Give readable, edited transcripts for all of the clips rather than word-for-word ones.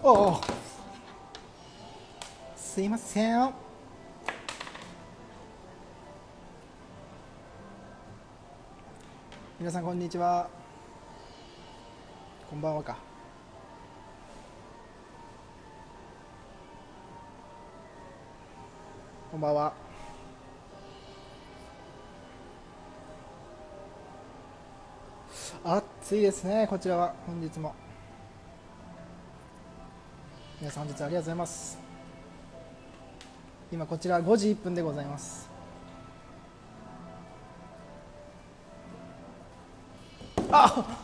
おお、すいません。皆さんこんにちは。こんばんはか。こんばんは。暑いですね、こちらは。本日も皆さん本日はありがとうございます。今こちら5時1分でございます。あ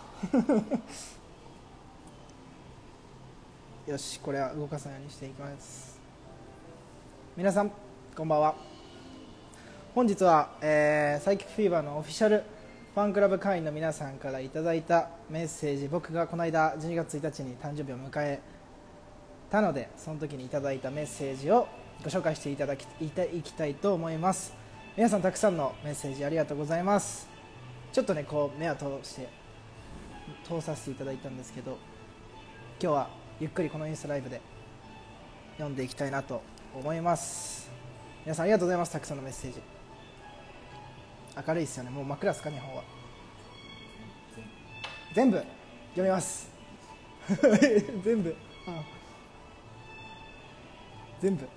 よし、これは動かさないようにしていきます。皆さんこんばんは。本日は、サイキックフィーバーのオフィシャルファンクラブ会員の皆さんからいただいたメッセージ、僕がこの間12月1日に誕生日を迎えたので、その時にいただいたメッセージをご紹介していきたいと思います。皆さんたくさんのメッセージありがとうございます。ちょっとねこう目を通させていただいたんですけど、今日はゆっくりこのインスタライブで読んでいきたいなと思います。皆さんありがとうございます。たくさんのメッセージ。明るいですよね。もう真っ暗ですか、日本は。全部読みます全部全部。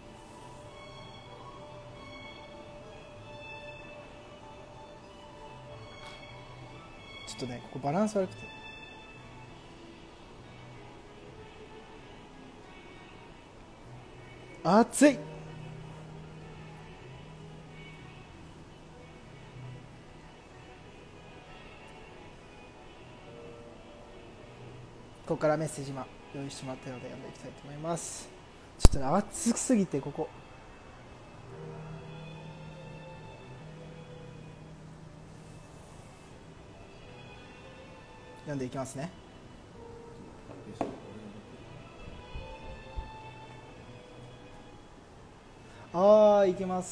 ちょっとねここバランス悪くて、暑い。ここからメッセージ今用意してもらったので読んでいきたいと思います。ちょっとね暑すぎてここ読んでいきますね。いきます。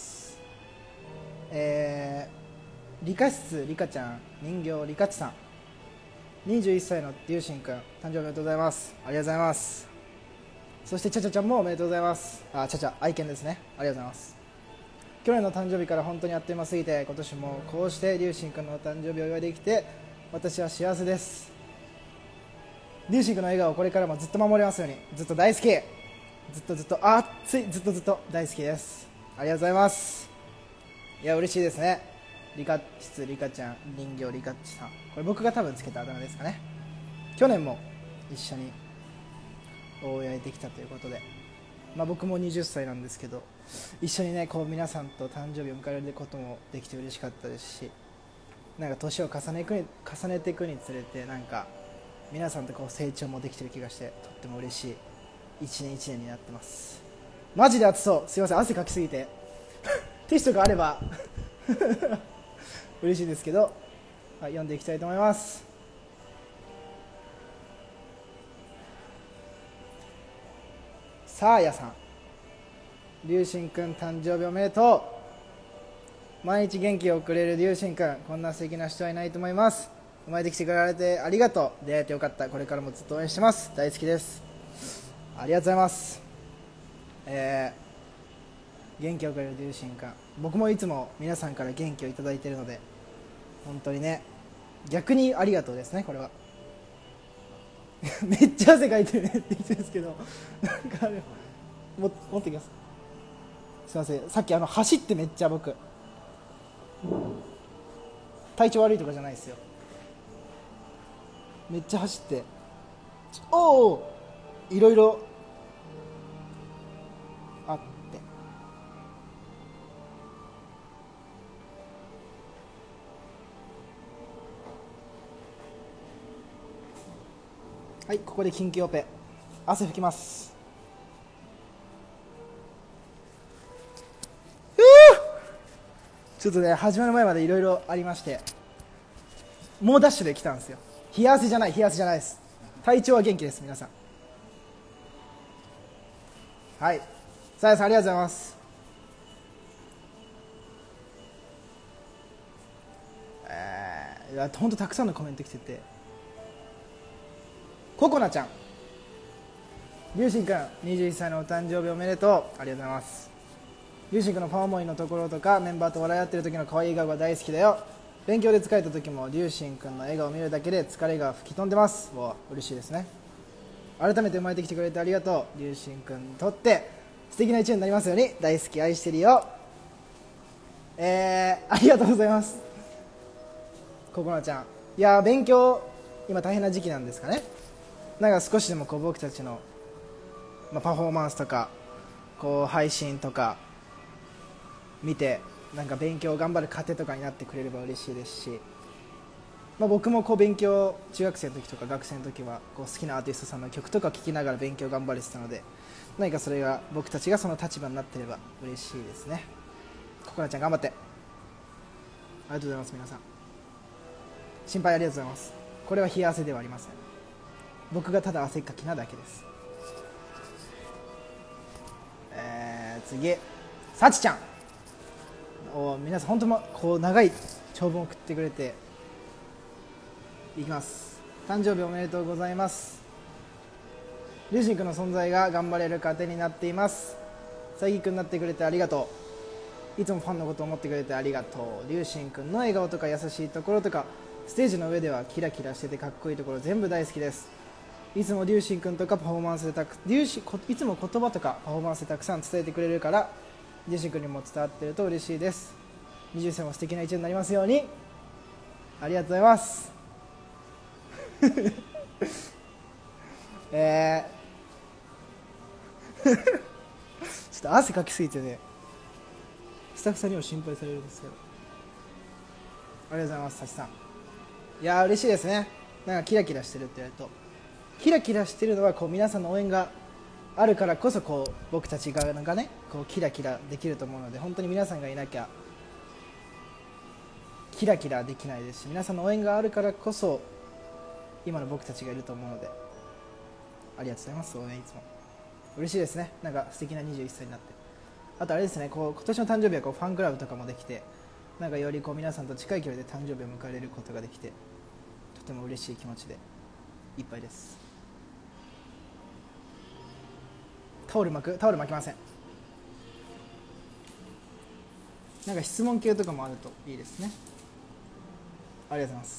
理科室リカちゃん人形リカチさん、21歳のリュウシンくん、誕生日おめでとうございます。ありがとうございます。そしてチャチャちゃんもおめでとうございます。チャチャ愛犬ですね。ありがとうございます。去年の誕生日から本当にあっという間すぎて、今年もこうしてリュウシンくんの誕生日をお祝いできて私は幸せです。リュウシンくんの笑顔をこれからもずっと守れますように。ずっと大好き、ずっと熱い、ずっと大好きです。ありがとうございます。いや嬉しいですね。リカ室リカちゃん人形リカッチさん、これ僕が多分つけたあだ名ですかね。去年も一緒にお祝いできたということで、僕も20歳なんですけど、一緒にねこう皆さんと誕生日を迎えることもできて嬉しかったですし、なんか年を重ねていくにつれて、なんか皆さんとこう成長もできてる気がして、とっても嬉しい一年一年になってます。マジで暑そう。すいません、汗かきすぎてティッシュとかあれば嬉しいですけど、読んでいきたいと思います。さあやさん、リュウシンくん誕生日おめでとう。毎日元気をくれるリュウシンくん、こんな素敵な人はいないと思います。生まれてきてくれてありがとう。出会えてよかった。これからもずっと応援してます。大好きです。ありがとうございます。元気をくれるリュウシンくん、僕もいつも皆さんから元気をいただいているので、本当にね逆にありがとうですね、これはめっちゃ汗かいてるねって言ってるんですけど、なんか持ってきます。すいません、さっき走ってめっちゃ僕体調悪いとかじゃないですよ。めっちゃ走っていろいろあって、はい、ここで緊急オペ、汗拭きます。ちょっとね始まる前までいろいろありまして、猛ダッシュで来たんですよ。冷や汗じゃないです。体調は元気です皆さん。はい、さやさんありがとうございます。いやほんとたくさんのコメント来てて、ココナちゃんりゅうしんくん21歳のお誕生日おめでとう。ありがとうございます。りゅうしんくんのファン思いのところとかメンバーと笑い合ってる時の可愛い笑顔が大好きだよ。勉強で疲れた時もりゅうしんくんの笑顔を見るだけで疲れが吹き飛んでます。わ嬉しいですね。改めて生まれてきてくれてありがとう。りゅうしんくんにとって素敵な一年になりますように。大好き愛してるよ。ありがとうございます。ここなちゃん、いや勉強今大変な時期なんですかね。なんか少しでもこう僕たちの、パフォーマンスとかこう配信とか見てなんか勉強頑張る糧とかになってくれれば嬉しいですし、僕もこう勉強中学生の時とか学生の時はこう好きなアーティストさんの曲とか聴きながら勉強頑張れてたので、何かそれが僕たちがその立場になっていれば嬉しいですね。ここなちゃん頑張って。ありがとうございます。皆さん心配ありがとうございます。これは冷や汗ではありません。僕がただ汗っかきなだけです。次さちちゃん、皆さん本当こう長い長文を送ってくれていきます。誕生日おめでとうございます。りゅうしんくんの存在が頑張れる糧になっています。さぎくんになってくれてありがとう。いつもファンのことを思ってくれてありがとう。りゅうしんくんの笑顔とか優しいところとかステージの上ではキラキラしててかっこいいところ全部大好きです。いつもりゅうしんくんとかパフォーマンスでいつも言葉とかパフォーマンスでたくさん伝えてくれるからりゅうしんくんにも伝わっていると嬉しいです。20歳も素敵な一年になりますように。ありがとうございます。ちょっと汗かきすぎてねスタッフさんにも心配されるんですけど、ありがとうございます。さちさん、いや嬉しいですね。なんかキラキラしてるって言われると、キラキラしてるのはこう皆さんの応援があるからこそこう僕たちがねこうキラキラできると思うので、本当に皆さんがいなきゃキラキラできないですし、皆さんの応援があるからこそ今の僕たちがいると思うので、ありがとうございます。応援いつも嬉しいですね。なんか素敵な21歳になって、あとあれですね、こう今年の誕生日はこうファンクラブとかもできて、なんかよりこう皆さんと近い距離で誕生日を迎えれることができて、とても嬉しい気持ちでいっぱいです。タオル巻きません。なんか質問系とかもあるといいですね。ありがとうございます。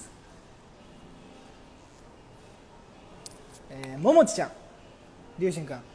ももちちゃん、りゅうしんくん、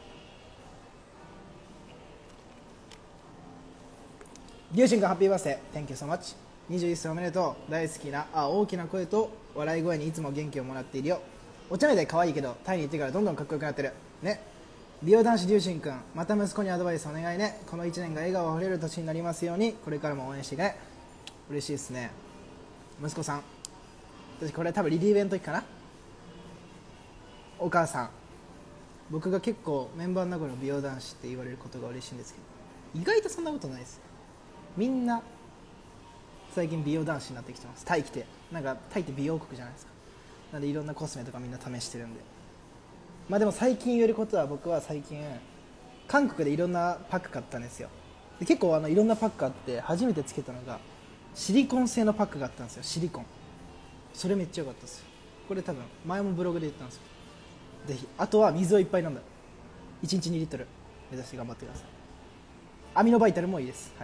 りゅうしんくんハッピーバースデー Thank you so much。 21歳おめでとう。大好きな大きな声と笑い声にいつも元気をもらっているよ。お茶目で可愛いけどタイに行ってからどんどんかっこよくなってるね。美容男子りゅうしんくん、また息子にアドバイスお願いね。この1年が笑顔あふれる年になりますように。これからも応援してね。嬉しいですね。息子さん、私これ多分リリーベの時かな。お母さん、僕が結構メンバーの中の美容男子って言われることが嬉しいんですけど、意外とそんなことないです。みんな最近美容男子になってきてます。タイ来て、なんかタイって美容国じゃないですか。なんでいろんなコスメとかみんな試してるんで、でも最近言えることは、僕は最近韓国でいろんなパック買ったんですよ。で結構いろんなパックあって、初めてつけたのがシリコン製のパックがあったんですよ。シリコン、それめっちゃ良かったですよ。これ多分前もブログで言ったんですよ。ぜひ。あとは水をいっぱい飲んだ、1日2リットル目指して頑張ってください。アミノバイタルもいいです。はい。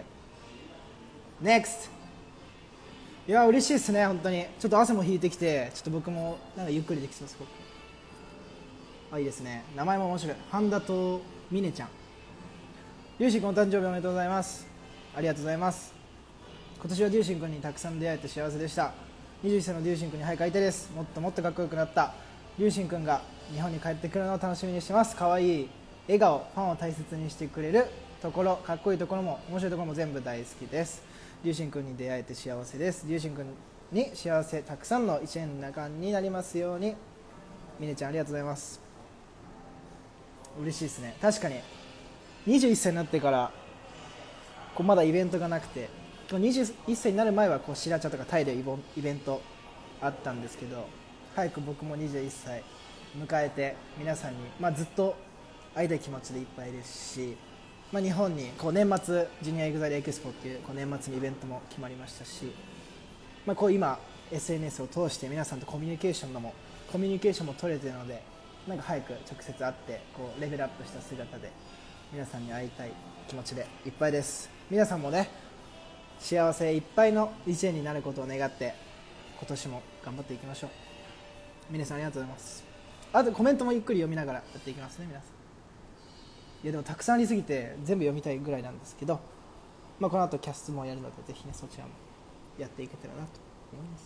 NEXT。 いや嬉しいですね。本当にちょっと汗も引いてきて、ちょっと僕もなんかゆっくりできそうです。いいですね。名前も面白い。半田とみねちゃん、りゅうしんくんお誕生日おめでとうございます。ありがとうございます。今年はりゅうしんくんにたくさん出会えて幸せでした。21歳のりゅうしんくんに早く会いたいです。もっともっとかっこよくなったりゅうしんくんが日本に帰ってくるのを楽しみにしてます。可愛い笑顔、ファンを大切にしてくれるところ、かっこいいところも面白いところも全部大好きです。りゅうしんくんに出会えて幸せです。りゅうしんくんに幸せたくさんの1年の中になりますように。みねちゃんありがとうございます。嬉しいですね。確かに21歳になってからこうまだイベントがなくて、21歳になる前はこうシラチャとかタイでイベントあったんですけど、早く僕も21歳迎えて皆さんに、ずっと会いたい気持ちでいっぱいですし、日本にこう年末ジュニアエグザイルエクスポっていうこう年末にイベントも決まりましたし、こう今 SNS を通して皆さんとコミュニケーションも取れているので、 なんか早く直接会ってこうレベルアップした姿で皆さんに会いたい気持ちでいっぱいです。皆さんもね幸せいっぱいの一年になることを願って今年も頑張っていきましょう。皆さんありがとうございます。あとコメントもゆっくり読みながらやっていきますね皆さん。いやでもたくさんありすぎて全部読みたいぐらいなんですけど、この後キャストもやるのでぜひねそちらもやっていけたらなと思います。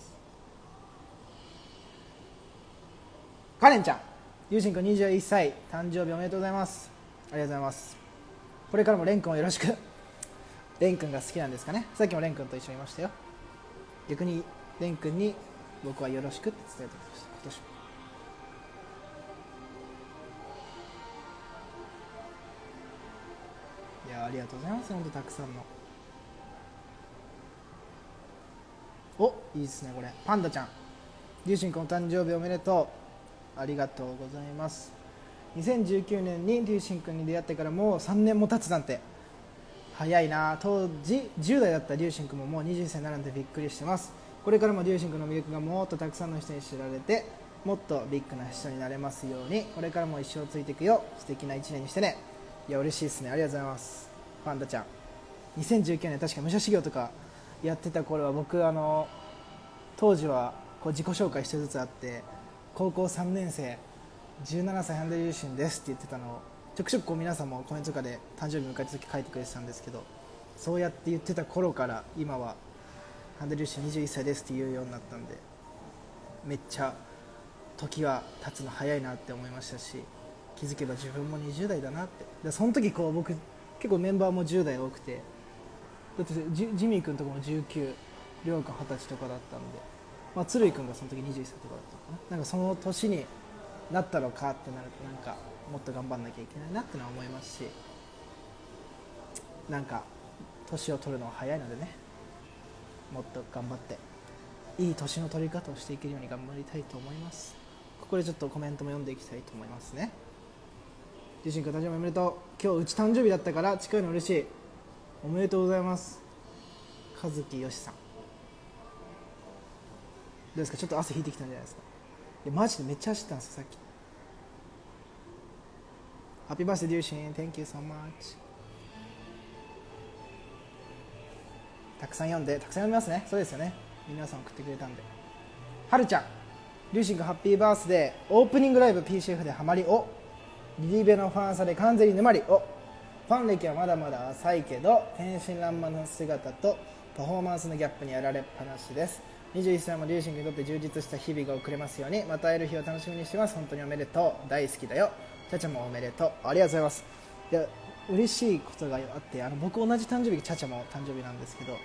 カレンちゃん、ゆうしんくん21歳誕生日おめでとうございます。ありがとうございます。これからもレン君をよろしく。レン君が好きなんですかね。さっきもレン君と一緒にいましたよ。逆にレン君に僕はよろしくって伝えてました今年も。いやありがとうございます。本当たくさんの。お、いいですねこれ。パンダちゃん、りゅうしんくんお誕生日おめでとう。ありがとうございます。2019年にりゅうしんくんに出会ってからもう3年も経つなんて早いな。当時10代だったりゅうしんくんももう21歳になるなんてびっくりしてます。これからもりゅうしんくんの魅力がもっとたくさんの人に知られてもっとビッグな人になれますように、これからも一生ついていくよ。素敵な1年にしてね。いや嬉しいですね。ありがとうございます。パンダちゃん、2019年確か武者修行とかやってた頃は僕当時はこう自己紹介一つずつあって、高校3年生17歳ハンデリューシンですって言ってたのをちょくちょくこう皆さんもコメントとかで誕生日迎えた時書いてくれてたんですけど、そうやって言ってた頃から今はハンデリューシン21歳ですって言うようになったんで、めっちゃ時は経つの早いなって思いましたし、気づけば自分も20代だなって。でその時こう僕結構メンバーも10代多くて、だってジミー君とかも19、りょう君20歳とかだったんで、鶴井君がその時21歳とかだったのかな。なんかその年になったのかってなるとなんかもっと頑張んなきゃいけないなってのは思いますし、なんか年を取るのは早いのでね、もっと頑張っていい年の取り方をしていけるように頑張りたいと思います。ここでちょっとコメントも読んでいきたいと思いますね。りゅうしんくん誕生日おめでとう。今日うち誕生日だったから近いの嬉しい。おめでとうございます。和樹よしさんどうですか。ちょっと汗引いてきたんじゃないですか。いやマジでめっちゃ走ったんですよさっき。ハッピーバースデーりゅうしん Thank you so much。 たくさん読みますね。そうですよね、皆さん送ってくれたんで。はるちゃん、りゅうしんくんハッピーバースデー。オープニングライブ PCF でハマり、おリリベのファンサで完全に沼り、おファン歴はまだまだ浅いけど天真爛漫な姿とパフォーマンスのギャップにやられっぱなしです。21歳もりゅうしんくんにとって充実した日々が送れますように。また会える日を楽しみにしてます。本当におめでとう。大好きだよ。ちゃちゃもおめでとう。ありがとうございます。いや嬉しいことがあって、僕同じ誕生日、ちゃちゃも誕生日なんですけど、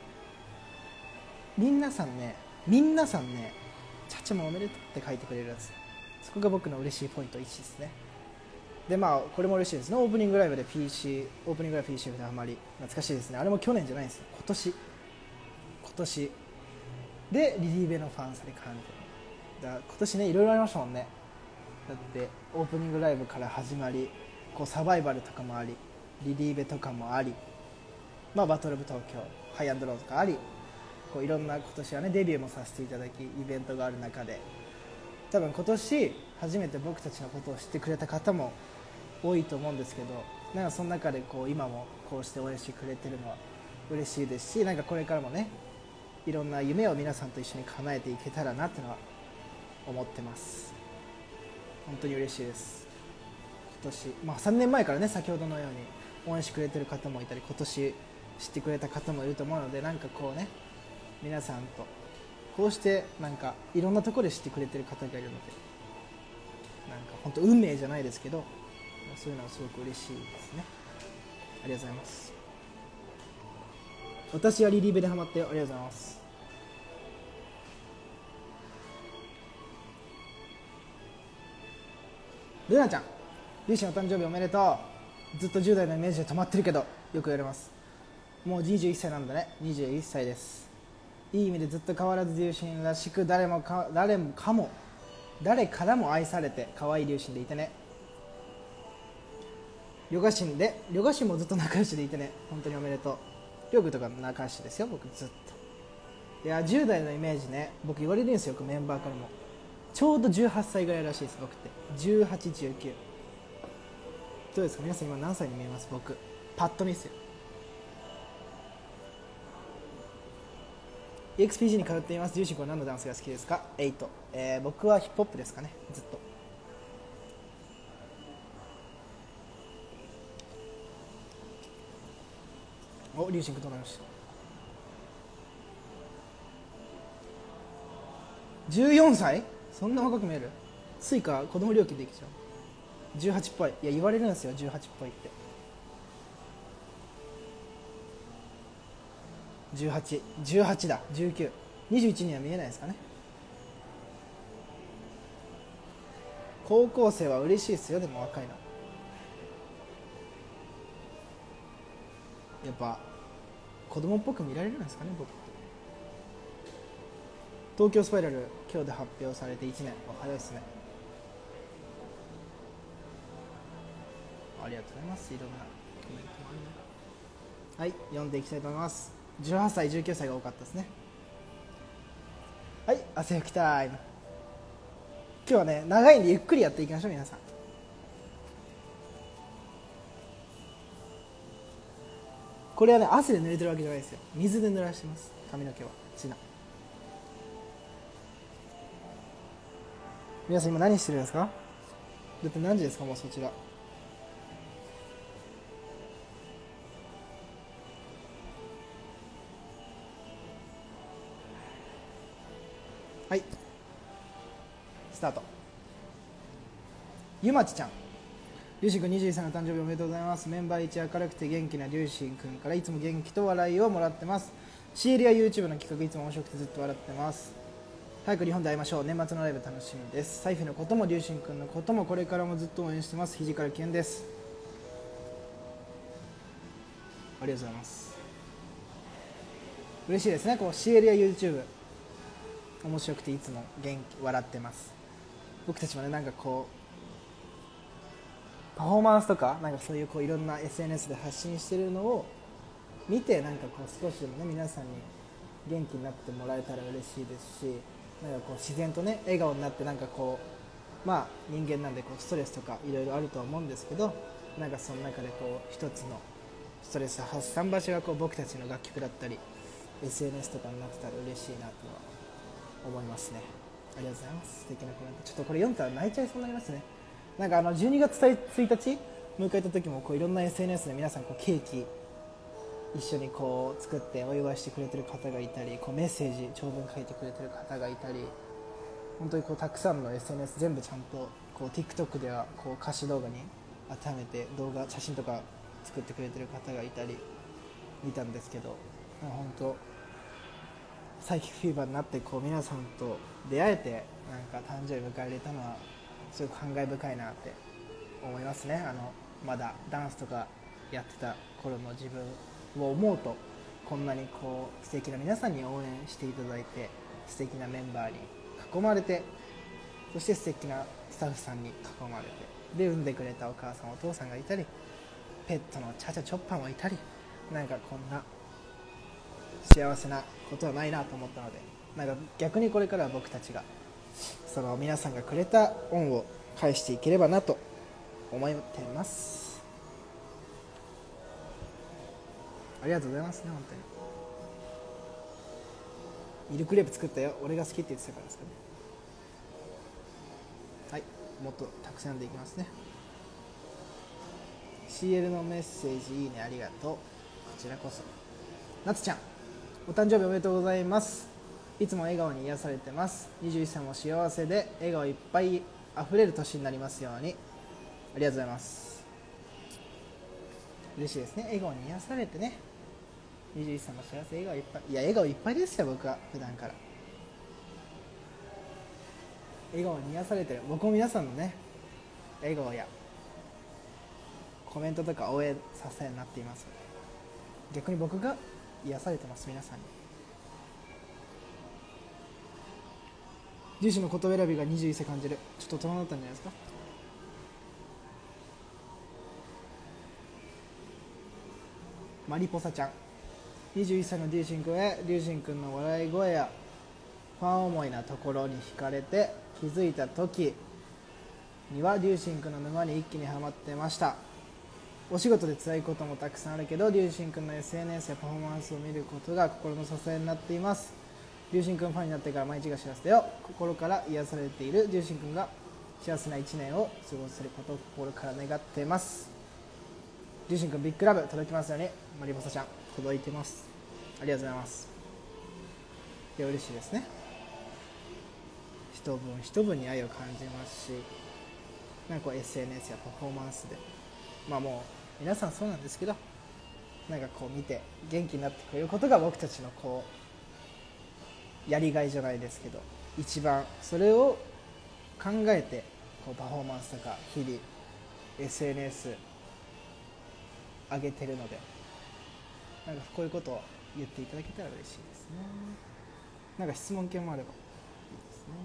皆さんねちゃちゃもおめでとうって書いてくれるやつ、そこが僕の嬉しいポイント1ですね。でこれも嬉しいですね。オープニングライブで PC オープニングライブ PCF でハマり、懐かしいですね。あれも去年じゃないですよ、今年でリリーベのファンサで感じだ。今年ねいろいろありましたもんね。だってオープニングライブから始まり、こうサバイバルとかもあり、リリーベとかもあり、バトルオブ東京ハイアンドローとかあり、こういろんな今年はねデビューもさせていただきイベントがある中で、多分今年初めて僕たちのことを知ってくれた方も多いと思うんですけど、なんかその中でこう今もこうして応援してくれてるのは嬉しいですし、なんかこれからもねいろんな夢を皆さんと一緒に叶えていけたらなってのは思ってます。本当に嬉しいです。今年、3年前からね先ほどのように応援してくれてる方もいたり、今年知ってくれた方もいると思うので、なんかこうね皆さんとこうしてなんかいろんなところで知ってくれてる方がいるので、なんか本当運命じゃないですけど、そういうのはすごく嬉しいですね。ありがとうございます。私はリリーベでハマってよ。ありがとうございます。ルナちゃん、リュウシンお誕生日おめでとう。ずっと10代のイメージで止まってるけどよく言われます。もう21歳なんだね。21歳です。いい意味でずっと変わらずリュウシンらしく、誰からも愛されて可愛いリュウシンでいてね。旅ガシンもずっと仲良しでいてね。本当におめでとう。りょうくんとか仲良しですよ僕ずっと。いや10代のイメージね、僕言われるんですよよくメンバーからも。 ちょうど18歳ぐらいらしいです。僕って18、19。どうですか皆さん、今何歳に見えます？僕パッと見ですよ。 EXPG に通っています。ジューシン君は何のダンスが好きですか？8、僕はヒップホップですかね。ずっとお、リュウシン君となりました。14歳？そんな若く見える？スイカ子供料金できちゃう。18っぽい。いや言われるんですよ、18っぽいって。18だ。19、21には見えないですかね。高校生は嬉しいですよ。でも若いのやっぱ子供っぽく見られるんですかね。僕東京スパイラル今日で発表されて1年。早いですね。ありがとうございます。いろんなコメントもあるね。はい、読んでいきたいと思います。18歳19歳が多かったですね。はい、汗拭きタイム。今日はね長いんでゆっくりやっていきましょう。皆さんこれはね汗で濡れてるわけじゃないですよ。水で濡らしてます。髪の毛は血な。皆さん今何してるんですか？だって何時ですか？もうそちら。はい、スタート。ゆまちちゃん、りゅうしんくん21歳の誕生日おめでとうございます。メンバー一明るくて元気なりゅうしんくんからいつも元気と笑いをもらってます。 CL や YouTube の企画いつも面白くてずっと笑ってます。早く日本で会いましょう。年末のライブ楽しみです。サイフのこともりゅうしんくんのこともこれからもずっと応援してます。肘から健です。ありがとうございます。嬉しいですね。こう CL や YouTube 面白くていつも元気笑ってます。僕たちもねなんかこうパフォーマンスとかなんかそういうこういろんな SNS で発信してるのを見てなんかこう少しでもね皆さんに元気になってもらえたら嬉しいですし、なんかこう自然とね笑顔になってなんかこうまあ人間なんでこうストレスとかいろいろあるとは思うんですけど、なんかその中でこう一つのストレス発散場所がこう僕たちの楽曲だったり SNS とかになってたら嬉しいなとは思いますね。ありがとうございます。素敵なコメント。ちょっとこれ読んだら泣いちゃいそうになりますね。なんか12月1日迎えた時もこういろんな SNS で皆さんこうケーキ一緒にこう作ってお祝いしてくれてる方がいたり、こうメッセージ長文書いてくれてる方がいたり、本当にこうたくさんの SNS 全部ちゃんとこう TikTok ではこう歌詞動画に当てはめて動画写真とか作ってくれてる方がいたり見たんですけど、本当サイキックフィーバーになってこう皆さんと出会えてなんか誕生日迎えられたのはすごく感慨深いなって思いますね。まだダンスとかやってた頃の自分を思うとこんなにこう素敵な皆さんに応援していただいて、素敵なメンバーに囲まれて、そして素敵なスタッフさんに囲まれて、で産んでくれたお母さんお父さんがいたり、ペットのチャチャチョッパーもいたり、なんかこんな幸せなことはないなと思ったので、なんか逆にこれからは僕たちがその皆さんがくれた恩を返していければなと思ってます。ありがとうございますね。本当にミルクレープ作ったよ、俺が好きって言ってたからですかね。はい、もっとたくさん読んでいきますね。 CL のメッセージいいね、ありがとう。こちらこそ。なつちゃん、お誕生日おめでとうございます。いつも笑顔に癒されてます。21歳も幸せで笑顔いっぱいあふれる年になりますように。ありがとうございます。嬉しいですね、笑顔に癒されてね。21歳も幸せ、笑顔いっぱい。いや笑顔いっぱいですよ、僕は普段から笑顔に癒されてる。僕も皆さんのね笑顔やコメントとか応援支えになっています。逆に僕が癒されてます、皆さんに。ジューシーの言葉選びが21歳感じる。ちょっと大人だったんじゃないですか。マリポサちゃん、21歳のリュウシン君へ、リュウシン君の笑い声やファン思いなところに惹かれて気づいた時にはリュウシンくんの沼に一気にはまってました。お仕事で辛いこともたくさんあるけどリュウシンくんの SNS やパフォーマンスを見ることが心の支えになっています。リュウシンくんファンになってから毎日が幸せだよ。心から癒されているリュウシンくんが幸せな1年を過ごせることを心から願っています。リュウシンくんビッグラブ届きますように。マリモサちゃん届いてます。ありがとうございます。いや嬉しいですね。一分一分に愛を感じますし、なんかこう SNS やパフォーマンスでもう皆さんそうなんですけど、なんかこう見て元気になってくれることが僕たちのこうやりがいじゃないですけど、一番それを考えてこうパフォーマンスとか日々 SNS 上げてるので、なんかこういうことを言っていただけたら嬉しいですね。なんか質問系もあればいいですね。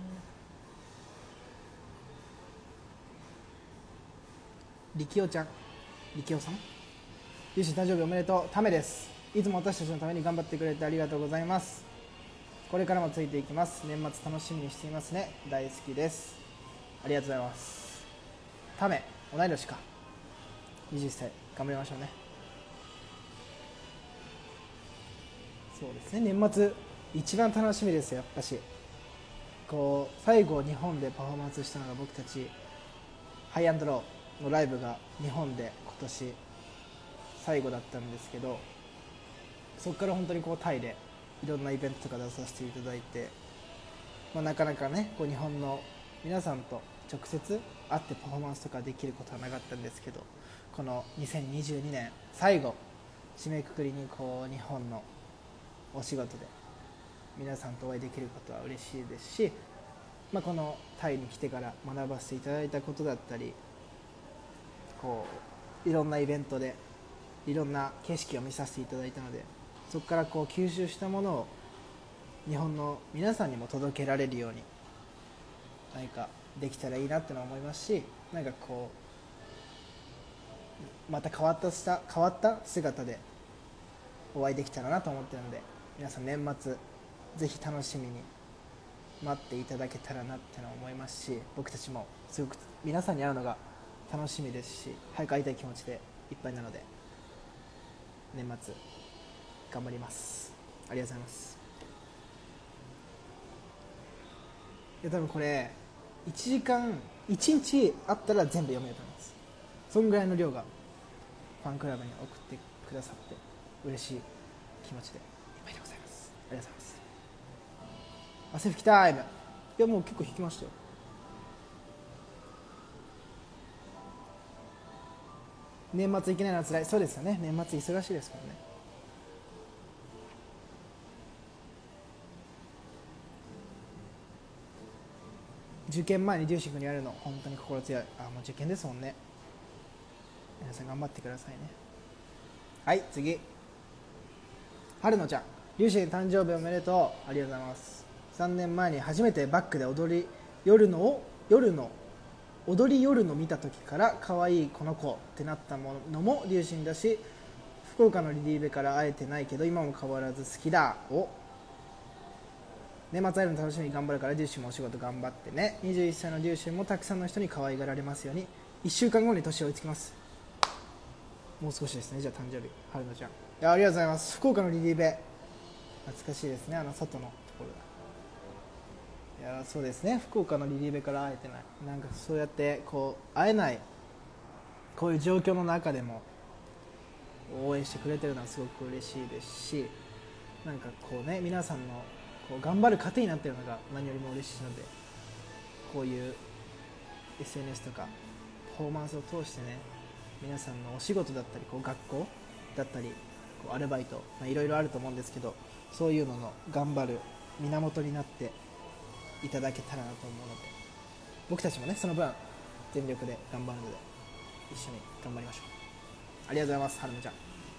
力夫ちゃん、力夫さん、ゆうし誕生日おめでとう。ためです。いつも私たちのために頑張ってくれてありがとうございます。これからもついていきます。年末楽しみにしていますね。大好きです。ありがとうございます。ため、同い年か。21歳頑張りましょうね。そうですね、年末一番楽しみですよ。やっぱしこう最後日本でパフォーマンスしたのが僕たちハイアンドローのライブが日本で今年最後だったんですけど、そこから本当にこうタイでいろんなイベントとか出させていただいて、なかなかねこう日本の皆さんと直接会ってパフォーマンスとかできることはなかったんですけど、この2022年最後締めくくりにこう日本のお仕事で皆さんとお会いできることは嬉しいですし、このタイに来てから学ばせていただいたことだったり、こういろんなイベントでいろんな景色を見させていただいたので、そこからこう吸収したものを日本の皆さんにも届けられるように何かできたらいいなってのは思いますし、なんかこうまた変わった姿でお会いできたらなと思っているので、皆さん年末ぜひ楽しみに待っていただけたらなってのは思いますし、僕たちもすごく皆さんに会うのが楽しみですし、早く会いたい気持ちでいっぱいなので年末頑張ります。ありがとうございます。いや多分これ1時間1日あったら全部読めると思います。そんぐらいの量がファンクラブに送ってくださって嬉しい気持ちでいっぱいでございます。ありがとうございます。汗拭きタイム。いやもう結構引きましたよ。年末行けないのはつらい。そうですよね、年末忙しいですからね。受験前にデューシングにやるの本当に心強い。もう受験ですもんね。皆さん頑張ってくださいね。はい、次春乃ちゃん、デューシング誕生日おめでとう。ありがとうございます。3年前に初めてバックで踊り夜の見た時から可愛いこの子ってなったのもデューシンだし、福岡のリリーベから会えてないけど今も変わらず好きだ。年末会えるの楽しみに頑張るからデューシンもお仕事頑張ってね。21歳のデューシンもたくさんの人に可愛がられますように。1週間後に年を追いつきます。もう少しですね。じゃあ誕生日春乃ちゃん、ありがとうございます。福岡のリリーベ懐かしいですね、外のところだ。いやそうですね、福岡のリリーベから会えてない、なんかそうやってこう会えないこういう状況の中でも応援してくれてるのはすごく嬉しいですし、なんかこうね皆さんのこう頑張る糧になっているのが何よりも嬉しいので、こういう SNS とかパフォーマンスを通してね、皆さんのお仕事だったりこう学校だったりこうアルバイト、いろいろあると思うんですけど、そういうのの頑張る源になっていただけたらなと思うので、僕たちもねその分全力で頑張るので一緒に頑張りましょう。ありがとうございます。はるみちゃん、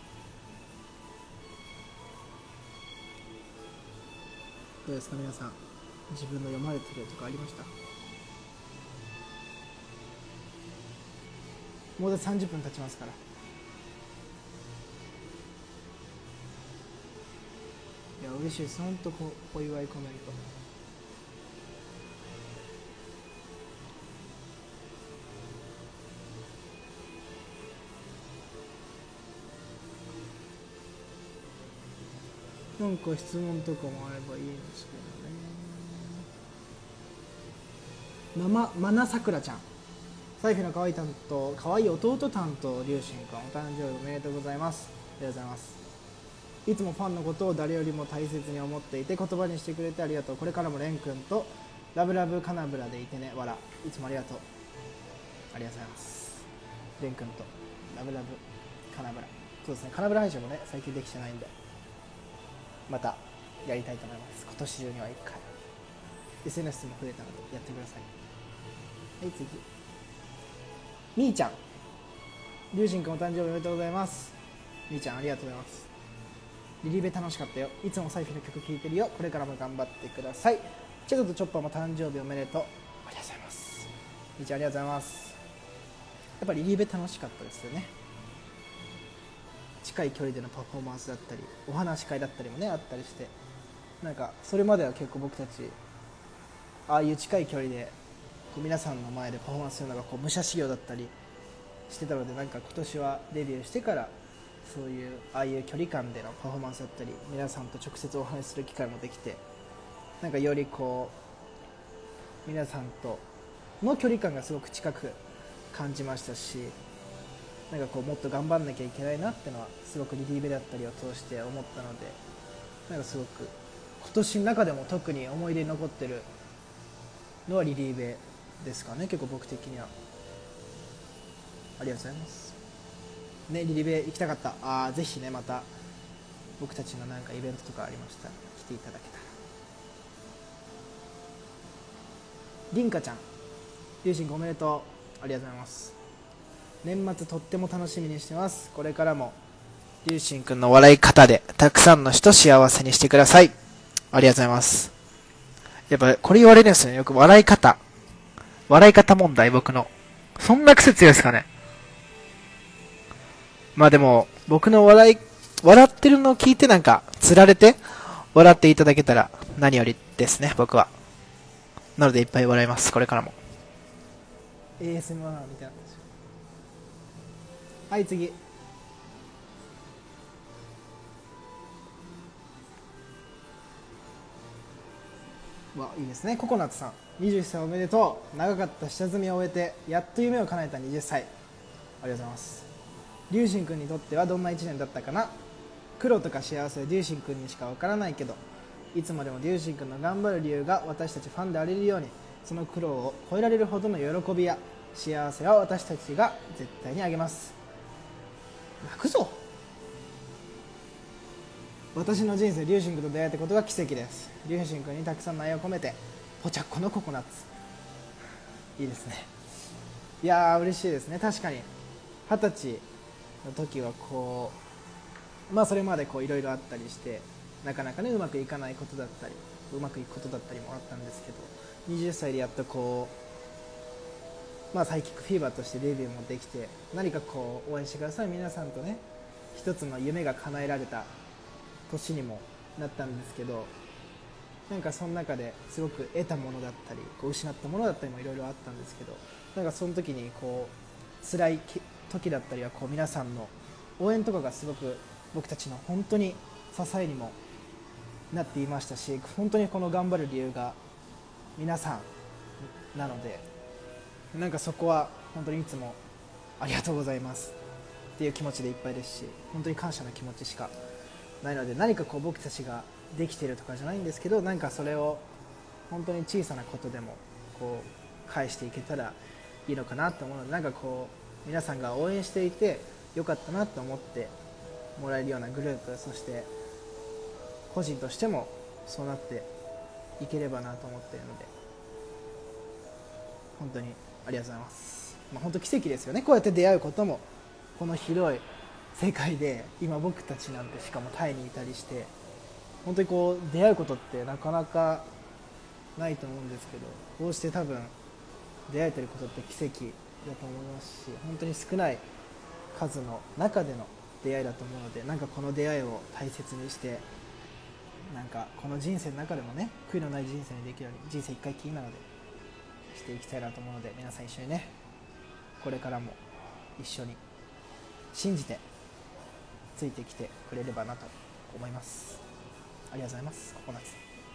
どうですか皆さん、自分の読まれてるとかありました？もう30分経ちますから。いや嬉しいです、本当お祝いコメントなんか質問とかもあればいいんですけどね。マナさくらちゃん、サイフィの可愛い担当、可愛い弟担当、リュウシン君、お誕生日おめでとうございます。ありがとうございます。いつもファンのことを誰よりも大切に思っていて、言葉にしてくれてありがとう。これからもレン君とラブラブカナブラでいてね、わら。いつもありがとう。ありがとうございます。レン君とラブラブカナブラ。そうですね、カナブラ配信もね、最近できてないんで、またやりたいと思います。今年中には1回。SNS も増えたのでやってください。はい、次。みーちゃん、りゅうしんくんお誕生日おめでとうございます。みーちゃんありがとうございます。リリベ楽しかったよ。いつもサイフィの曲聴いてるよ。これからも頑張ってください。チェドとチョッパーも誕生日おめでとう。ありがとうございます。みーちゃんありがとうございます。やっぱりリリベ楽しかったですよね。近い距離でのパフォーマンスだったり、お話し会だったりもねあったりして、なんかそれまでは結構僕たちああいう近い距離でこう皆さんの前でパフォーマンスするのがこう武者修行だったりしてたので、なんか今年はデビューしてからそういうああいう距離感でのパフォーマンスだったり皆さんと直接お話しする機会もできて、なんかよりこう皆さんとの距離感がすごく近く感じましたし、なんかこうもっと頑張んなきゃいけないなってのはすごくリリーベだったりを通して思ったので、なんかすごく今年の中でも特に思い出に残ってるのはリリーベですかね。結構僕的にはありがとうございますね。リリベ行きたかった。ぜひね、また僕たちのなんかイベントとかありましたら来ていただけたら。りんかちゃん、りゅうしんくんおめでとう。ありがとうございます。年末とっても楽しみにしてます。これからもりゅうしんくんの笑い方でたくさんの人幸せにしてください。ありがとうございます。やっぱこれ言われるんですよね、よく。笑い方問題、僕の。そんな癖強いですかね。まあでも僕の笑ってるのを聞いてなんかつられて笑っていただけたら何よりですね、僕は。なのでいっぱい笑います、これからも。 ASMR みたいなんですよ。はい、次。いいですね。ココナッツさん、21歳おめでとう。長かった下積みを終えてやっと夢を叶えた20歳。ありがとうございます。りゅうしんくんにとってはどんな1年だったかな。苦労とか幸せはりゅうしんくんにしかわからないけど、いつまでもりゅうしんくんの頑張る理由が私たちファンであれるように、その苦労を超えられるほどの喜びや幸せは私たちが絶対にあげます。泣くぞ。私の人生、りゅうしんくんと出会えたことが奇跡です。りゅうしんくんにたくさんの愛を込めて、ポチャッコのココナッツ。いいですね。いやー嬉しいですね。確かに20歳の時はこう、それまでこういろいろあったりしてなかなかねうまくいかないことだったりうまくいくことだったりもあったんですけど、20歳でやっとこう、サイキックフィーバーとしてデビューもできて、何かこう応援してください皆さんとね、一つの夢が叶えられた年にもなったんですけど、なんかその中ですごく得たものだったりこう失ったものだったりもいろいろあったんですけど、なんかその時にこう辛い時だったりはこう皆さんの応援とかがすごく僕たちの本当に支えにもなっていましたし、本当にこの頑張る理由が皆さんなので、なんかそこは本当にいつもありがとうございますっていう気持ちでいっぱいですし、本当に感謝の気持ちしかないので、何かこう僕たちができているとかじゃないんですけど、なんかそれを本当に小さなことでもこう返していけたらいいのかなと思うので、なんかこう皆さんが応援していてよかったなと思ってもらえるようなグループ、そして個人としてもそうなっていければなと思っているので、本当にありがとうございます。本当奇跡ですよね、こうやって出会うことも。この広い世界で今僕たちなんてしかもタイにいたりして、本当にこう出会うことってなかなかないと思うんですけど、こうして多分出会えてることって奇跡だと思いますし、本当に少ない数の中での出会いだと思うので、なんかこの出会いを大切にして、なんかこの人生の中でもね悔いのない人生にできるように、人生一回きりなのでしていきたいなと思うので、皆さん一緒にねこれからも一緒に信じてついてきてくれればなと思います。 ありがとうございます。ココナッツ。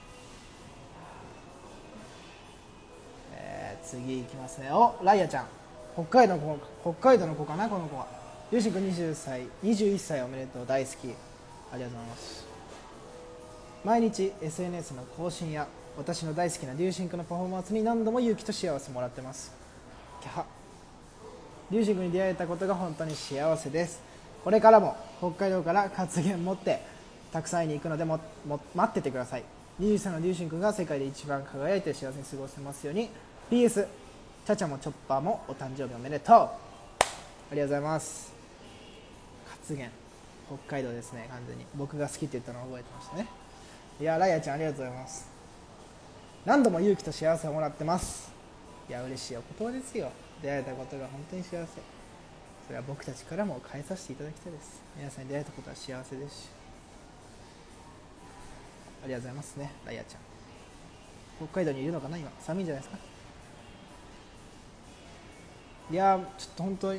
次いきますね。ライアちゃん、北海道の子かな、この子は。りゅうしんくん21歳おめでとう、大好き。ありがとうございます。毎日 SNS の更新や私の大好きなりゅうしんくんのパフォーマンスに何度も勇気と幸せもらってます。キャハ。りゅうしんくんに出会えたことが本当に幸せです。これからも北海道から活言持ってたくさん会いに行くので待っててください。21歳のりゅうしんくんが世界で一番輝いて幸せに過ごせますように。 PS チャチャもチョッパーもお誕生日おめでとう。ありがとうございます。活言北海道ですね。完全に僕が好きって言ったのを覚えてましたね。いや、ライアちゃんありがとうございます。何度も勇気と幸せをもらってます。いや、嬉しいお言葉ですよ。出会えたことが本当に幸せ。それは僕たちからも変えさせていただきたいです。皆さんに出会えたことは幸せですし、ありがとうございますね。ライアちゃん北海道にいるのかな、今寒いんじゃないですか。いや、ちょっと本当に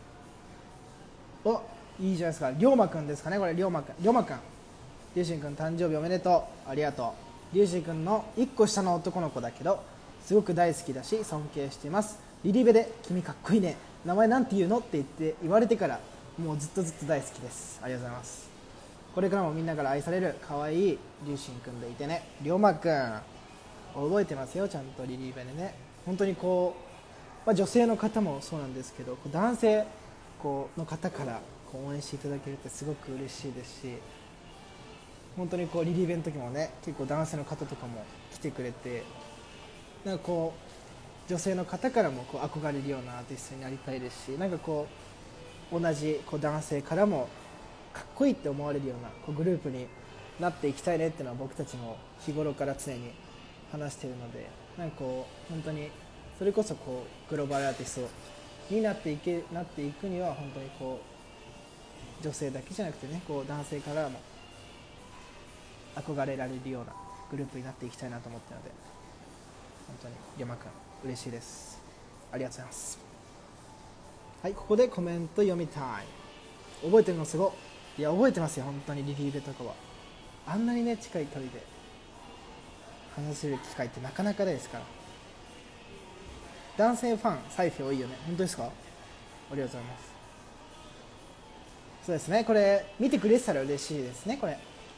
いいじゃないですか。りょうまくんですかね、これ。りょうまくんりゅうしんくん誕生日おめでとう。ありがとう。りゅうしんくんの1個下の男の子だけどすごく大好きだし尊敬しています。リリベで君かっこいいね、名前なんて言うのって言われてからもうずっと大好きです。ありがとうございます。これからもみんなから愛される可愛いりゅうしんくんでいてね。りょうまくん覚えてますよ、ちゃんとリリベでね。本当にこう、女性の方もそうなんですけど、男性の方から応援していただけるってすごく嬉しいですし、本当にリリーベの時もね、結構男性の方とかも来てくれて、なんか女性の方からも憧れるようなアーティストになりたいですし、なんか同じ男性からもかっこいいって思われるようなグループになっていきたいねっていうのは僕たちも日頃から常に話しているので、なんか本当にそれこそグローバルアーティストになっていくには、本当に女性だけじゃなくてね、男性からも憧れられるようなグループになっていきたいなと思っているので、本当にりょうまくん嬉しいです。ありがとうございます。はい、ここでコメント読みたい。覚えてるのすごい。いや、覚えてますよ、本当にリリーベとかは。あんなにね、近い距離で話せる機会ってなかなかないですから。男性ファンサイフィ多いよね。本当ですか？ありがとうございます。そうですね、これ見てくれてたら嬉しいですね。これ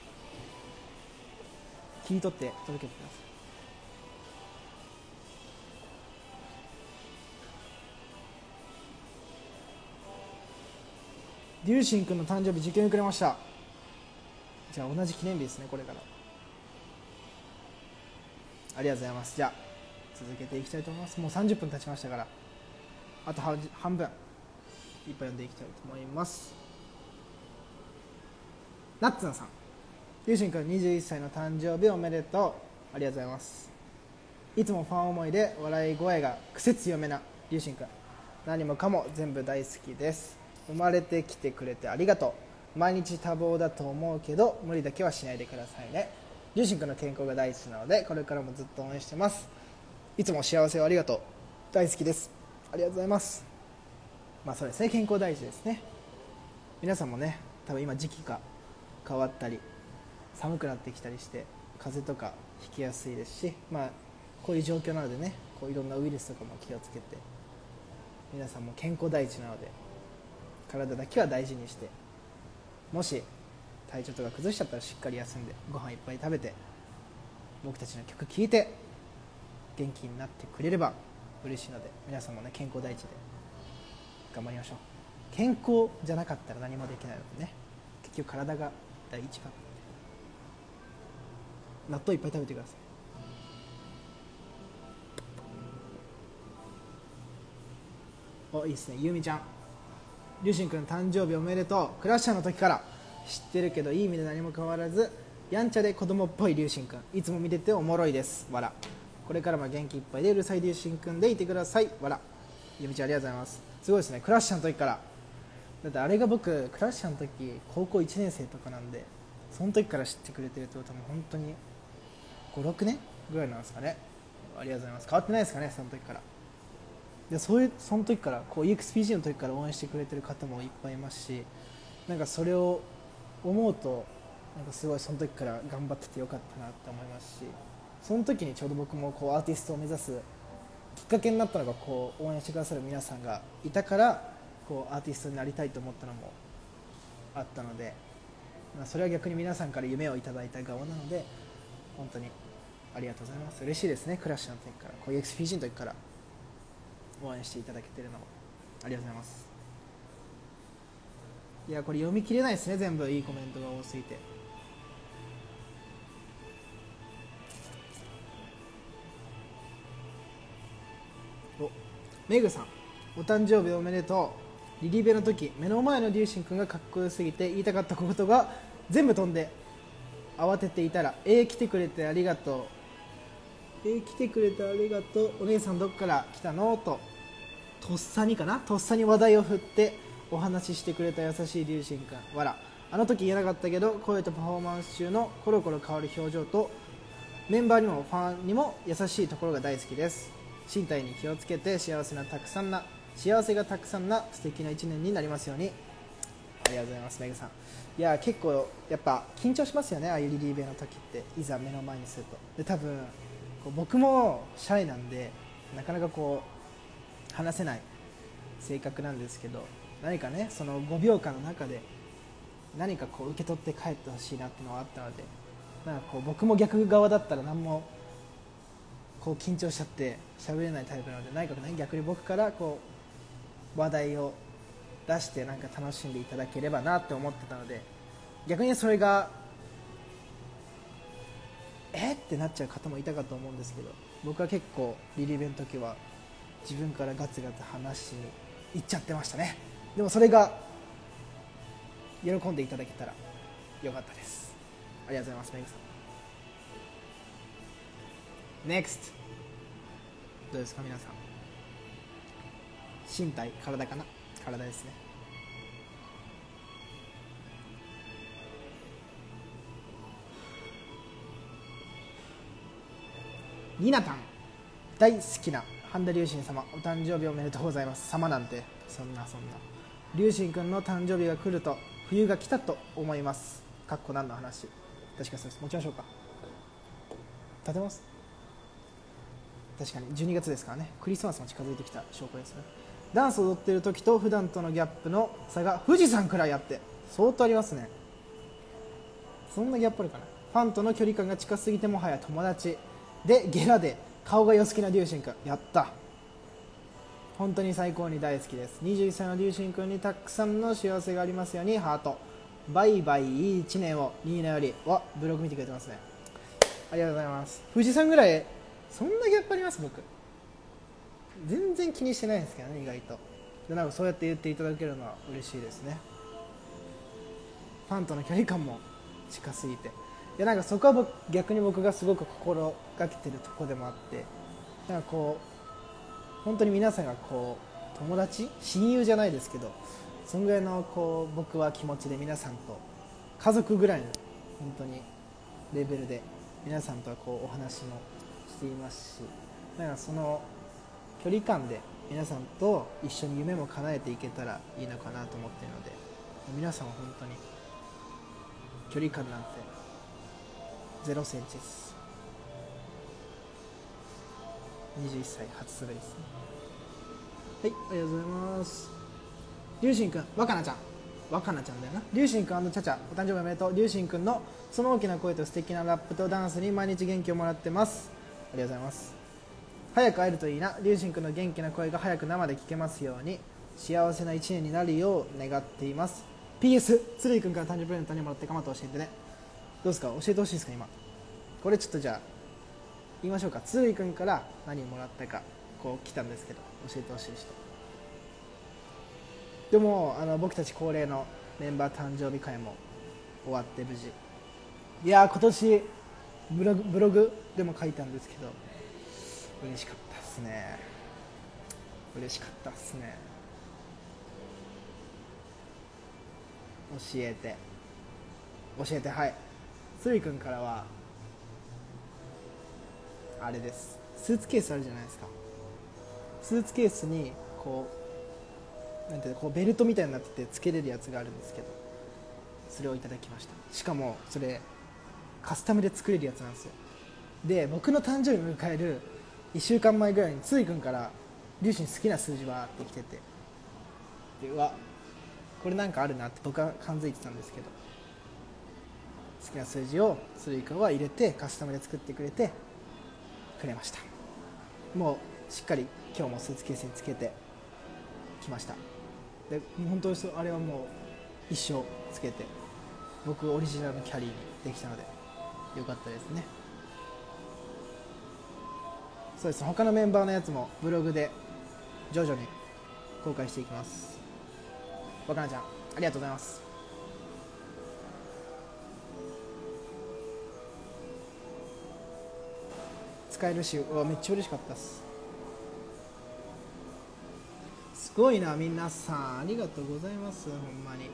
切り取って届けてください。りゅうしんくんの誕生日受験にくれました。じゃあ同じ記念日ですね、これから。ありがとうございます。じゃあ続けていきたいと思います。もう30分経ちましたから、あと半分いっぱい読んでいきたいと思います。ナッツンさん、りゅうしんくん21歳の誕生日おめでとう。ありがとうございます。いつもファン思いで笑い声が癖強めなりゅうしんくん、何もかも全部大好きです。生まれてきてくれてありがとう。毎日多忙だと思うけど無理だけはしないでくださいね。りゅうしんくんの健康が大事なのでこれからもずっと応援してます。いつも幸せをありがとう。大好きです。ありがとうございます。そうですね、健康大事ですね。皆さんもね、多分今時期が変わったり寒くなってきたりして風邪とかひきやすいですし、こういう状況なのでね、いろんなウイルスとかも気をつけて、皆さんも健康第一なので体だけは大事にして、もし体調とか崩しちゃったらしっかり休んでご飯いっぱい食べて僕たちの曲聴いて元気になってくれれば嬉しいので、皆さんもね、健康第一で頑張りましょう。健康じゃなかったら何もできないのでね、結局体が第一番。納豆いっぱい食べてください。いいですね。ゆうみちゃん、りゅうしんくん誕生日おめでとう。クラッシャーの時から知ってるけどいい意味で何も変わらずやんちゃで子供っぽいりゅうしんくん、いつも見てておもろいです。わら。これからも元気いっぱいでうるさいりゅうしんくんでいてください。わら。ゆうみちゃんありがとうございます。すごいですね、クラッシャーの時から。だってあれが僕クラッシャーの時高校1年生とかなんで、その時から知ってくれてるってことはもう本当に5、6年ぐらいなんですかね。ありがとうございます。変わってないですかね、その時から。でその時からEXPG の時から応援してくれてる方もいっぱいいますし、なんかそれを思うとなんかすごいその時から頑張っててよかったなって思いますし、その時にちょうど僕もこうアーティストを目指すきっかけになったのが、こう応援してくださる皆さんがいたからこうアーティストになりたいと思ったのもあったので、それは逆に皆さんから夢をいただいた側なので、本当にありがとうございます。嬉しいですね。クラッシュの時から、こういう XPG の時から応援していただけてるのもありがとうございます。いや、これ読み切れないですね、全部いいコメントが多すぎて。お、メグさん、お誕生日おめでとう。リリベの時、目の前のリュウシン君がかっこよすぎて言いたかったことが全部飛んで、慌てていたら「来てくれてありがとう」来てくれてありがとう、お姉さんどっから来たのととっさに話題を振ってお話ししてくれた優しいリュウシン君。わら、あの時言えなかったけど、声とパフォーマンス中のコロコロ変わる表情とメンバーにもファンにも優しいところが大好きです。身体に気をつけて幸せがたくさんな素敵な1年になりますように。ありがとうございます、メグさん。いや、結構やっぱ緊張しますよね、ああいうリリーベの時って。いざ目の前にすると。で、多分こう僕もシャイなんでなかなかこう話せない性格なんですけど、何かね、その5秒間の中で何かこう受け取って帰ってほしいなっていうのがあったので、なんかこう僕も逆側だったら何もこう緊張しちゃって喋れないタイプなので、何かね、逆に僕からこう話題を出してなんか楽しんでいただければなって思ってたので、逆にそれがってなっちゃう方もいたかと思うんですけど、僕は結構リリーベの時は自分からガツガツ話しに行っちゃってましたね。でもそれが喜んでいただけたらよかったです。ありがとうございます、メグさん。 NEXT どうですか皆さん。身体、体かな、体ですね。リナタン、大好きな半田龍心様、お誕生日おめでとうございます。様なんてそんな龍心くんの誕生日が来ると冬が来たと思います。かっこ何の話。確かそうです。持ちましょうか。立てます。確かに12月ですからね。クリスマスも近づいてきた証拠ですね。ダンスを踊っている時と普段とのギャップの差が富士山くらいあって相当ありますね。そんなギャップあるかな。ファンとの距離感が近すぎてもはや友達で、ゲラで顔が良好きな龍心くん。やった、本当に最高に大好きです。21歳の龍心くんにたくさんの幸せがありますように。ハート。バイバイ、いい1年を。ニーナより。わ、ブログ見てくれてますね。ありがとうございます。富士山ぐらいそんなギャップあります。僕全然気にしてないんですけどね、意外と。で、なんかそうやって言っていただけるのは嬉しいですね。ファンとの距離感も近すぎて、いや、なんかそこは逆に僕がすごく心がけてるところでもあって、なんかこう本当に皆さんがこう友達、親友じゃないですけど、そのぐらいのこう僕は気持ちで皆さんと家族ぐらいの本当にレベルで皆さんとはこうお話もしていますし、なんかその距離感で皆さんと一緒に夢も叶えていけたらいいのかなと思っているので、皆さんは本当に距離感なんて0センチです。21歳初滑りですね。はい、ありがとうございます。龍心くん、若菜ちゃんだよな。龍心くんチャチャ、お誕生日おめでとう。龍心くんのその大きな声と素敵なラップとダンスに毎日元気をもらってます。ありがとうございます。早く会えるといいな。龍心くんの元気な声が早く生で聞けますように。幸せな1年になるよう願っています。 PS、 鶴井くんから誕生日プレゼントにもらってかまと教えてね。どうですか、教えてほしいですか。今これちょっとじゃあ言いましょうか。鶴井くんから何もらったかこう来たんですけど、教えてほしい人。でも僕たち恒例のメンバー誕生日会も終わって無事。いやー、今年ブログでも書いたんですけど、嬉しかったですね。教えて。はい、鶴井くんからはあれです。スーツケースあるじゃないですか。スーツケースにこうなんていうの、こうベルトみたいになっててつけれるやつがあるんですけど、 それをいただきました。しかもそれカスタムで作れるやつなんですよ。で僕の誕生日を迎える1週間前ぐらいについくんから粒子に好きな数字はってきてて、でうわこれなんかあるなって僕は感づいてたんですけど、好きな数字をついくんは入れてカスタムで作ってくれてくれました。もうしっかり今日もスーツケースにつけてきました。で本当にあれはもう一生つけて僕オリジナルのキャリーにできたのでよかったですね。そうです、他のメンバーのやつもブログで徐々に公開していきます。若菜ちゃんありがとうございます。使えるし、うわめっちゃ嬉しかったです。すごいな、皆さんありがとうございます。ほんまに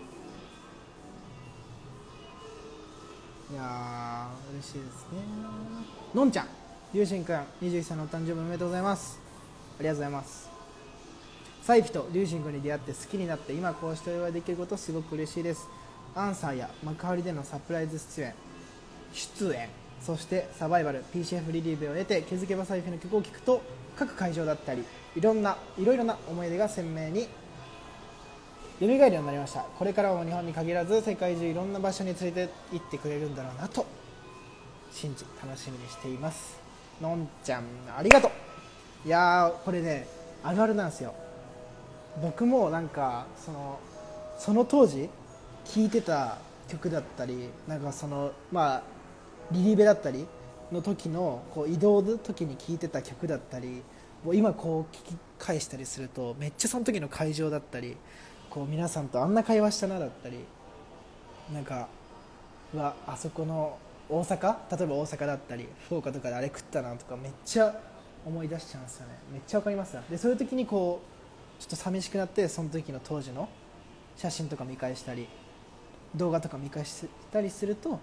いやー嬉しいですね。のんちゃん、りゅうしんくん21歳のお誕生日おめでとうございます。ありがとうございます。サイフィとりゅうしんくんに出会って好きになって今こうしてお祝いできることすごく嬉しいです。アンサーや幕張でのサプライズ出演そしてサバイバル PCF リリーベを得て気づけばサイフィの曲を聴くと各会場だったりいろいろな思い出が鮮明に蘇るようになりました。これからも日本に限らず世界中いろんな場所に連れて行ってくれるんだろうなと信じ楽しみにしています。のんちゃんありがとう。いやーこれねあるあるなんですよ。僕もなんかその当時聴いてた曲だったりなんかリリーベだったりの時のこう移動の時に聴いてた曲だったりもう今こう聞き返したりするとめっちゃその時の会場だったりこう皆さんとあんな会話したなだったりなんかあそこの例えば大阪だったり福岡とかであれ食ったなとかめっちゃ思い出しちゃうんですよね。めっちゃわかりますよ。でそういう時にこうちょっと寂しくなってその時の当時の写真とか見返したり動画とか見返したりすると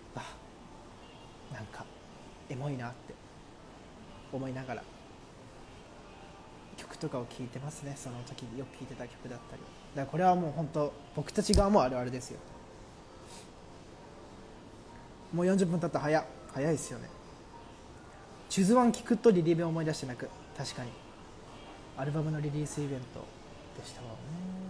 なんかエモいなって思いながら曲とかを聴いてますね。その時よく聴いてた曲だったりだからこれはもう本当僕たち側もあるあるですよ。もう40分経った早いですよね。チュズワン聞くとリリーベを思い出して泣く。確かにアルバムのリリースイベントでしたもんね。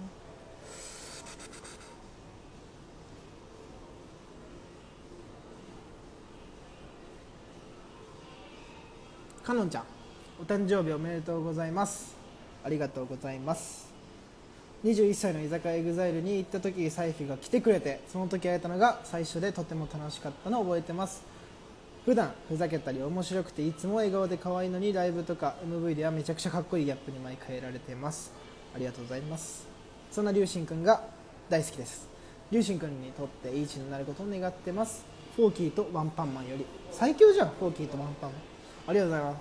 かのんちゃんお誕生日おめでとうございます。ありがとうございます。21歳の居酒屋エグザイルに行った時サイフィが来てくれてその時会えたのが最初でとても楽しかったのを覚えてます。普段ふざけたり面白くていつも笑顔で可愛いのにライブとか MV ではめちゃくちゃかっこいいギャップに毎回得られています。ありがとうございます。そんなりゅうしんくんが大好きです。りゅうしんくんにとっていい位置になることを願ってます。フォーキーとワンパンマンより最強じゃん。フォーキーとワンパンマンありがとうございます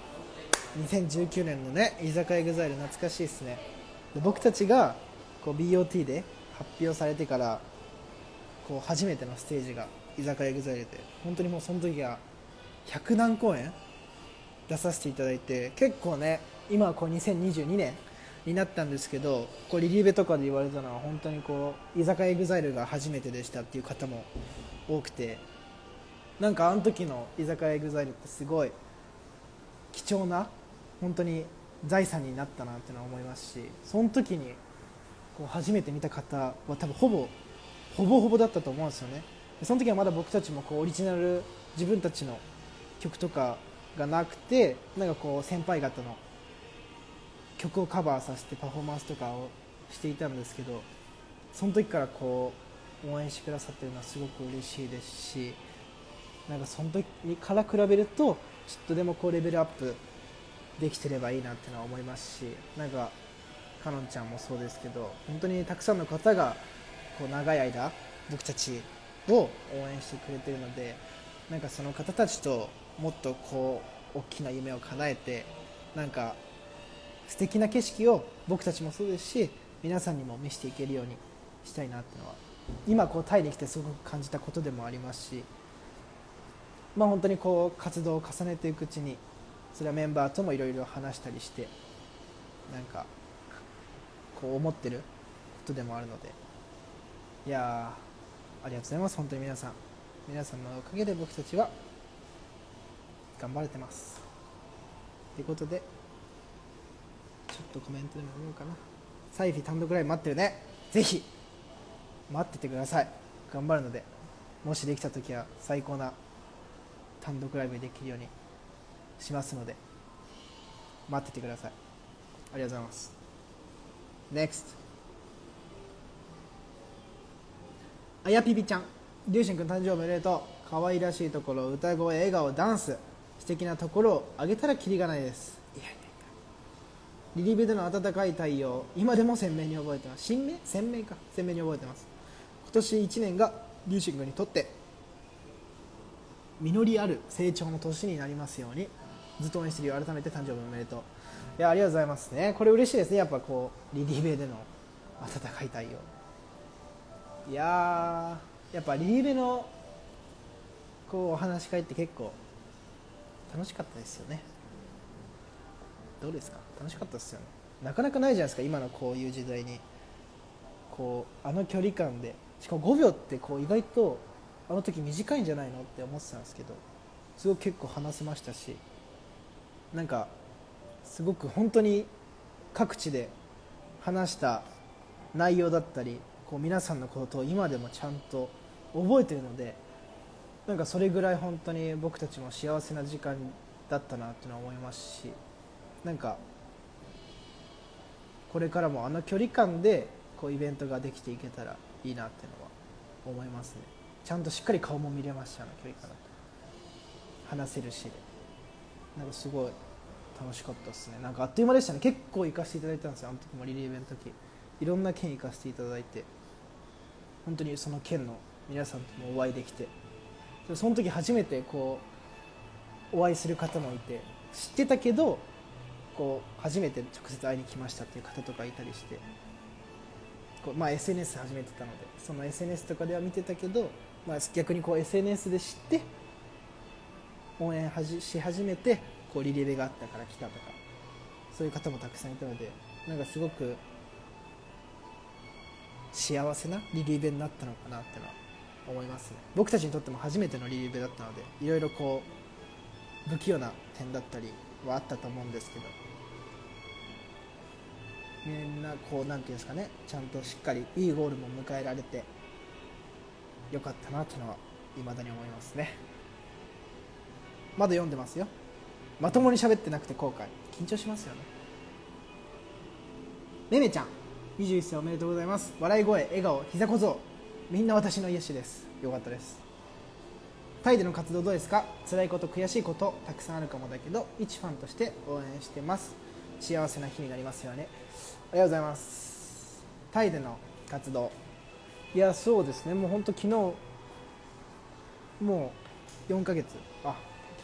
。2019年のね居酒屋エグザイル懐かしいですね。で僕たちがこう BOT で発表されてからこう初めてのステージが居酒屋エグザイルで本当にもうその時は100何公演出させていただいて結構ね今はこう2022年になったんですけどこうリリーベとかで言われたのは本当にこう居酒屋エグザイルが初めてでしたっていう方も多くてなんかあの時の居酒屋エグザイルってすごい貴重な本当に財産になったなってのは思いますしその時にこう初めて見た方は多分ほぼだったと思うんですよね。その時はまだ僕たちもこうオリジナル自分たちの曲とかがなくてなんかこう先輩方の曲をカバーさせてパフォーマンスとかをしていたんですけどその時からこう応援してくださってるのはすごく嬉しいですしなんかその時から比べるとちょっとでもこうレベルアップできてればいいなっていうのは思いますしなんかかのんちゃんもそうですけど本当にたくさんの方がこう長い間僕たちを応援してくれているのでなんかその方たちともっとこう大きな夢を叶えてなんか素敵な景色を僕たちもそうですし皆さんにも見せていけるようにしたいなっていうのは今こうタイに来てすごく感じたことでもありますし本当にこう活動を重ねていくうちにそれはメンバーともいろいろ話したりしてなんかこう思ってることでもあるのでいやありがとうございます。本当に皆さんのおかげで僕たちは頑張れてます。ということでちょっとコメントでも読もうかな。サイフィ単独ライブ待ってるね。ぜひ待っててください。頑張るので、もしできた時は最高な単独ライブできるようにしますので待っててください。ありがとうございます。 NEXT あやぴぴちゃん、りゅうしんくん誕生日おめでとう。可愛らしいところ、歌声、笑顔、ダンス、素敵なところをあげたらキリがないです。いやいやいや、リリベでの温かい太陽、今でも鮮明に覚えてます。鮮明に覚えてます。今年1年がりゅうしんくんにとって実りある成長の年になりますように。ずっと応援してるよ。改めて誕生日おめでとう。いや、ありがとうございますね。これ嬉しいですね。やっぱこうリリベでの温かい太陽、いやー、やっぱリリベのこうお話し会って結構楽しかったですよね。どうですか？楽しかったですよね。なかなかないじゃないですか、今のこういう時代にこうあの距離感で、しかも5秒ってこう意外とあの時短いんじゃないのって思ってたんですけど、すごく結構話せましたし、なんかすごく本当に各地で話した内容だったり、こう皆さんのことを今でもちゃんと覚えてるので、なんかそれぐらい本当に僕たちも幸せな時間だったなっていうのは思いますし、なんかこれからもあの距離感でこうイベントができていけたらいいなっていうのは思いますね。ちゃんとしっかり顔も見れました、あの距離感だと話せるし、なんかすごい楽しかったですね。なんかあっという間でしたね。結構行かせていただいたんですよ、あの時もリリーベの時。いろんな県行かせていただいて、本当にその県の皆さんともお会いできて、その時初めてこうお会いする方もいて、知ってたけどこう初めて直接会いに来ましたっていう方とかいたりして、こう、まあ、SNS 始めてたので、その SNS とかでは見てたけど、まあ、逆にこう SNS で知って応援し始めて、こうリリベがあったから来たとか、そういう方もたくさんいたので、なんかすごく幸せなリリベになったのかなってのは思いますね。僕たちにとっても初めてのリリベだったので、いろいろこう不器用な点だったりはあったと思うんですけど、みんなこうなんていうんですかね、ちゃんとしっかりいいゴールも迎えられてよかったなというのは未だに思いますね。まだ読んでますよ。まともに喋ってなくて後悔、緊張しますよね。めめちゃん、21歳おめでとうございます。笑い声、笑顔、膝小僧、みんな私の癒しです。よかったです。タイでの活動どうですか？辛いこと悔しいことたくさんあるかもだけど、一ファンとして応援してます。幸せな日になりますよね。ありがとうございます。タイでの活動、いやそうですね、もう本当昨日もう4ヶ月、あ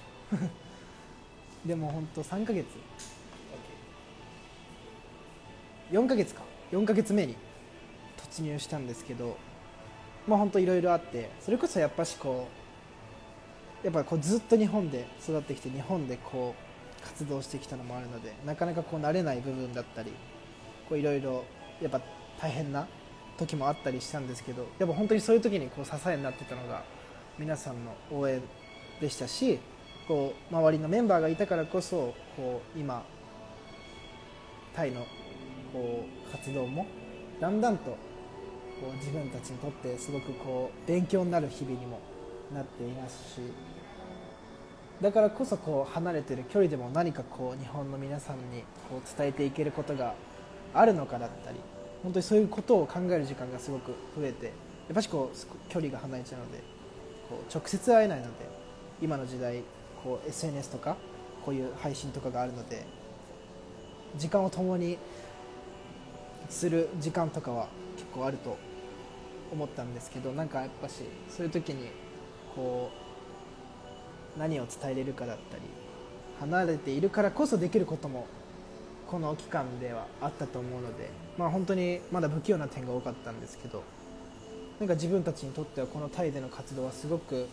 でも本当3ヶ月、4ヶ月か、4ヶ月目に突入したんですけど、まあ本当いろいろあって、それこそやっぱしこうやっぱこうずっと日本で育ってきて、日本でこう活動してきたのもあるので、なかなかこう慣れない部分だったり、こういろいろやっぱ大変な時もあったりしたんですけど、やっぱ本当にそういう時にこう支えになってたのが皆さんの応援でしたし、こう周りのメンバーがいたからこそ、こう今タイのこう活動もだんだんとこう自分たちにとってすごくこう勉強になる日々にもなっていますし、だからこそこう離れている距離でも何かこう日本の皆さんにこう伝えていけることがあるのかだったり、本当にそういうことを考える時間がすごく増えて、やっぱしこう距離が離れちゃうのでこう直接会えないので、今の時代こう SNS とかこういう配信とかがあるので、時間を共にする時間とかは結構あると思ったんですけど、なんかやっぱしそういう時にこう何を伝えれるかだったり、離れているからこそできることもこの期間ではあったと思うので、まあ本当にまだ不器用な点が多かったんですけど、なんか自分たちにとってはこのタイでの活動はすごく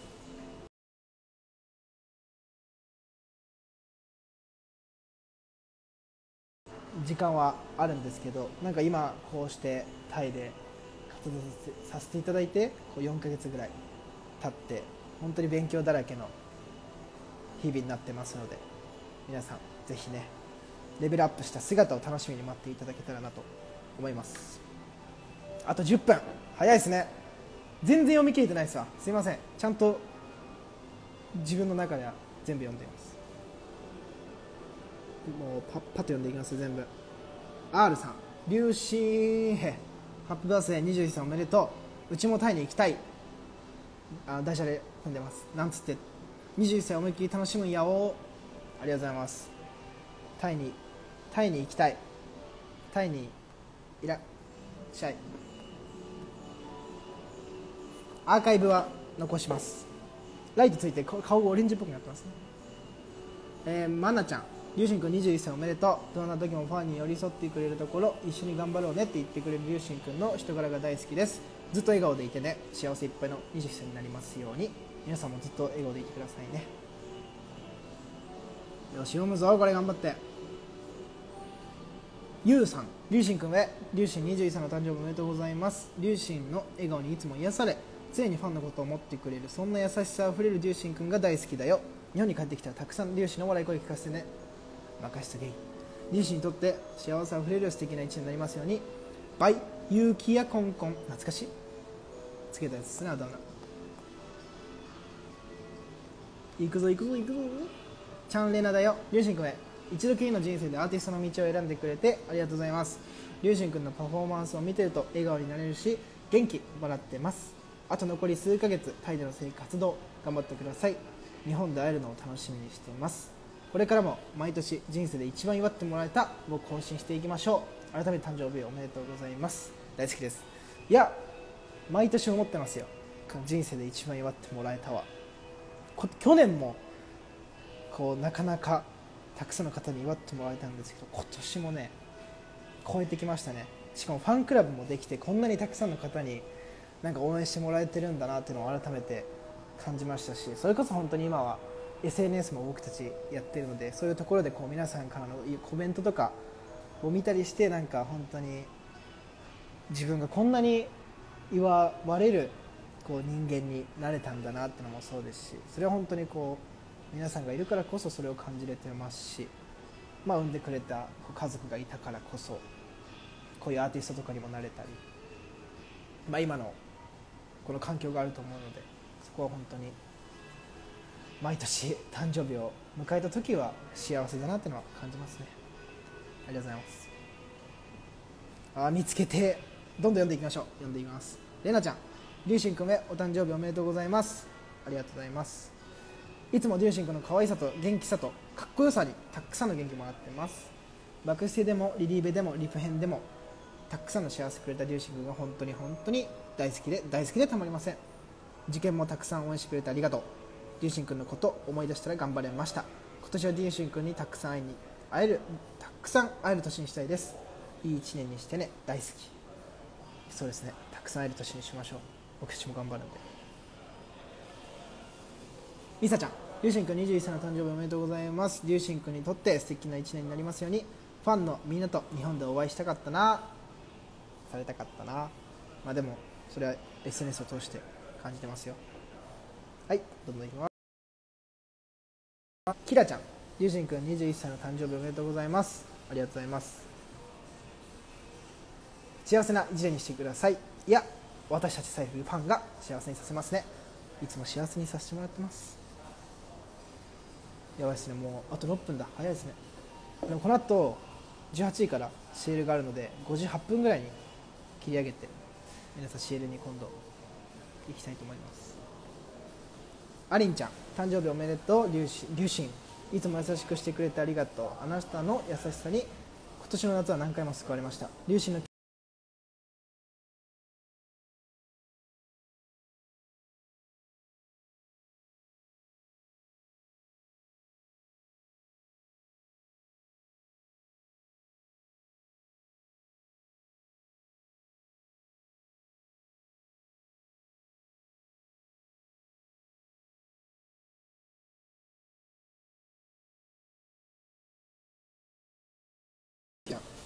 時間はあるんですけど、なんか今こうしてタイでさせていただいてこう4ヶ月ぐらい経って本当に勉強だらけの日々になってますので、皆さんぜひねレベルアップした姿を楽しみに待っていただけたらなと思います。あと10分早いですね。全然読み切れてないですわ、すいません。ちゃんと自分の中では全部読んでいます。もうパッと読んでいきますよ全部。 R さん、龍神兵ハッピーバースデー21歳おめでとう。うちもタイに行きたい。大車で踏んでます。なんつって21歳思いっきり楽しむんやお。ありがとうございます。タイに行きたい。タイにいらっしゃい。アーカイブは残します。ライトついて顔がオレンジっぽくなってますね。マナちゃん、リュウシン君21歳おめでとう。どんな時もファンに寄り添ってくれるところ、一緒に頑張ろうねって言ってくれるリュウシン君の人柄が大好きです。ずっと笑顔でいてね。幸せいっぱいの21歳になりますように。皆さんもずっと笑顔でいてくださいね。よし読むぞこれ、頑張って。ゆうさん、リュウシン君へ、リュウシン21歳の誕生日おめでとうございます。リュウシンの笑顔にいつも癒され、常にファンのことを思ってくれる、そんな優しさあふれるリュウシン君が大好きだよ。日本に帰ってきたらたくさんリュウシンの笑い声聞かせてね。任しとけい。リュウシンにとって幸せあふれる素敵な一年になりますように。バイユウキやコンコン、懐かしいつけたやつですね、あだ名。行くぞ行くぞ行くぞ。チャンレナだよ。リュウシン君へ、一度きりの人生でアーティストの道を選んでくれてありがとうございます。リュウシン君のパフォーマンスを見てると笑顔になれるし、元気もらってます。あと残り数ヶ月、タイでの活動頑張ってください。日本で会えるのを楽しみにしています。これからも毎年人生で一番祝ってもらえたを更新していきましょう。改めて誕生日おめでとうございます。大好きです。いや、毎年思ってますよ。人生で一番祝ってもらえたわ。去年もこうなかなかたくさんの方に祝ってもらえたんですけど、今年もね超えてきましたね。しかもファンクラブもできて、こんなにたくさんの方になんか応援してもらえてるんだなっていうのを改めて感じましたし、それこそ本当に今は SNS も僕たちやってるので、そういうところでこう皆さんからのコメントとかを見たりして、なんか本当に自分がこんなに祝われるこう人間になれたんだなっていうのもそうですし、それは本当にこう皆さんがいるからこそそれを感じれてますし、産んでくれた家族がいたからこそこういうアーティストとかにもなれたり、今のこの環境があると思うので、そこは本当に毎年誕生日を迎えた時は幸せだなっていうのは感じますね。ありがとうございます。見つけてどんどん読んでいきましょう。読んでいきます。れなちゃん、リュウシン君へお誕生日おめでとうございます。ありがとうございます。いつもリュウシン君の可愛さと元気さとかっこよさにたくさんの元気もらってます。バクステでもリリーベでもリプ編でもたくさんの幸せくれたリュウシン君が本当に本当に大好きでたまりません。受験もたくさん応援してくれてありがとう。リュウシン君のこと思い出したら頑張れました。今年はリュウシン君にたくさん会える年にしたいです。いい1年にしてね、大好き。そうですね、たくさん会える年にしましょう。僕たちも頑張るんで。リサちゃん、リュウシン君21歳の誕生日おめでとうございます。リュウシン君にとって素敵な1年になりますように。ファンのみんなと日本でお会いしたかったな、されたかったな。でもそれは SNS を通して感じてますよ。はい、どんどんいきます。キラちゃん、リュウジン君21歳の誕生日おめでとうございます。ありがとうございます。幸せな1年にしてください。いや、私たちサイフファンが幸せにさせますね。いつも幸せにさせてもらってます。やばいですね、もうあと6分だ。早いですね。でもこの後18位からシエルがあるので、5時8分ぐらいに切り上げて皆さんシエルに今度行きたいと思います。アリンちゃん、誕生日おめでとう。リュウシン、いつも優しくしてくれてありがとう。あなたの優しさに今年の夏は何回も救われました。リュウシンの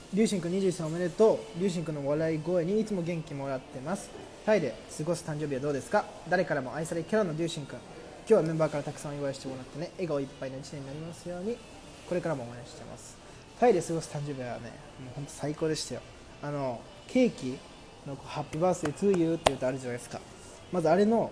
リュウシンくん21歳おめでとう。リュウシンくんの笑い声にいつも元気もらってます。タイで過ごす誕生日はどうですか？誰からも愛されキャラのリュウシンくん、今日はメンバーからたくさんお祝いしてもらってね、笑顔いっぱいの1年になりますように。これからも応援してます。タイで過ごす誕生日はね、もう本当最高でしたよ。ケーキのハッピーバースデートゥーユーって言うとあるじゃないですか。まずあれの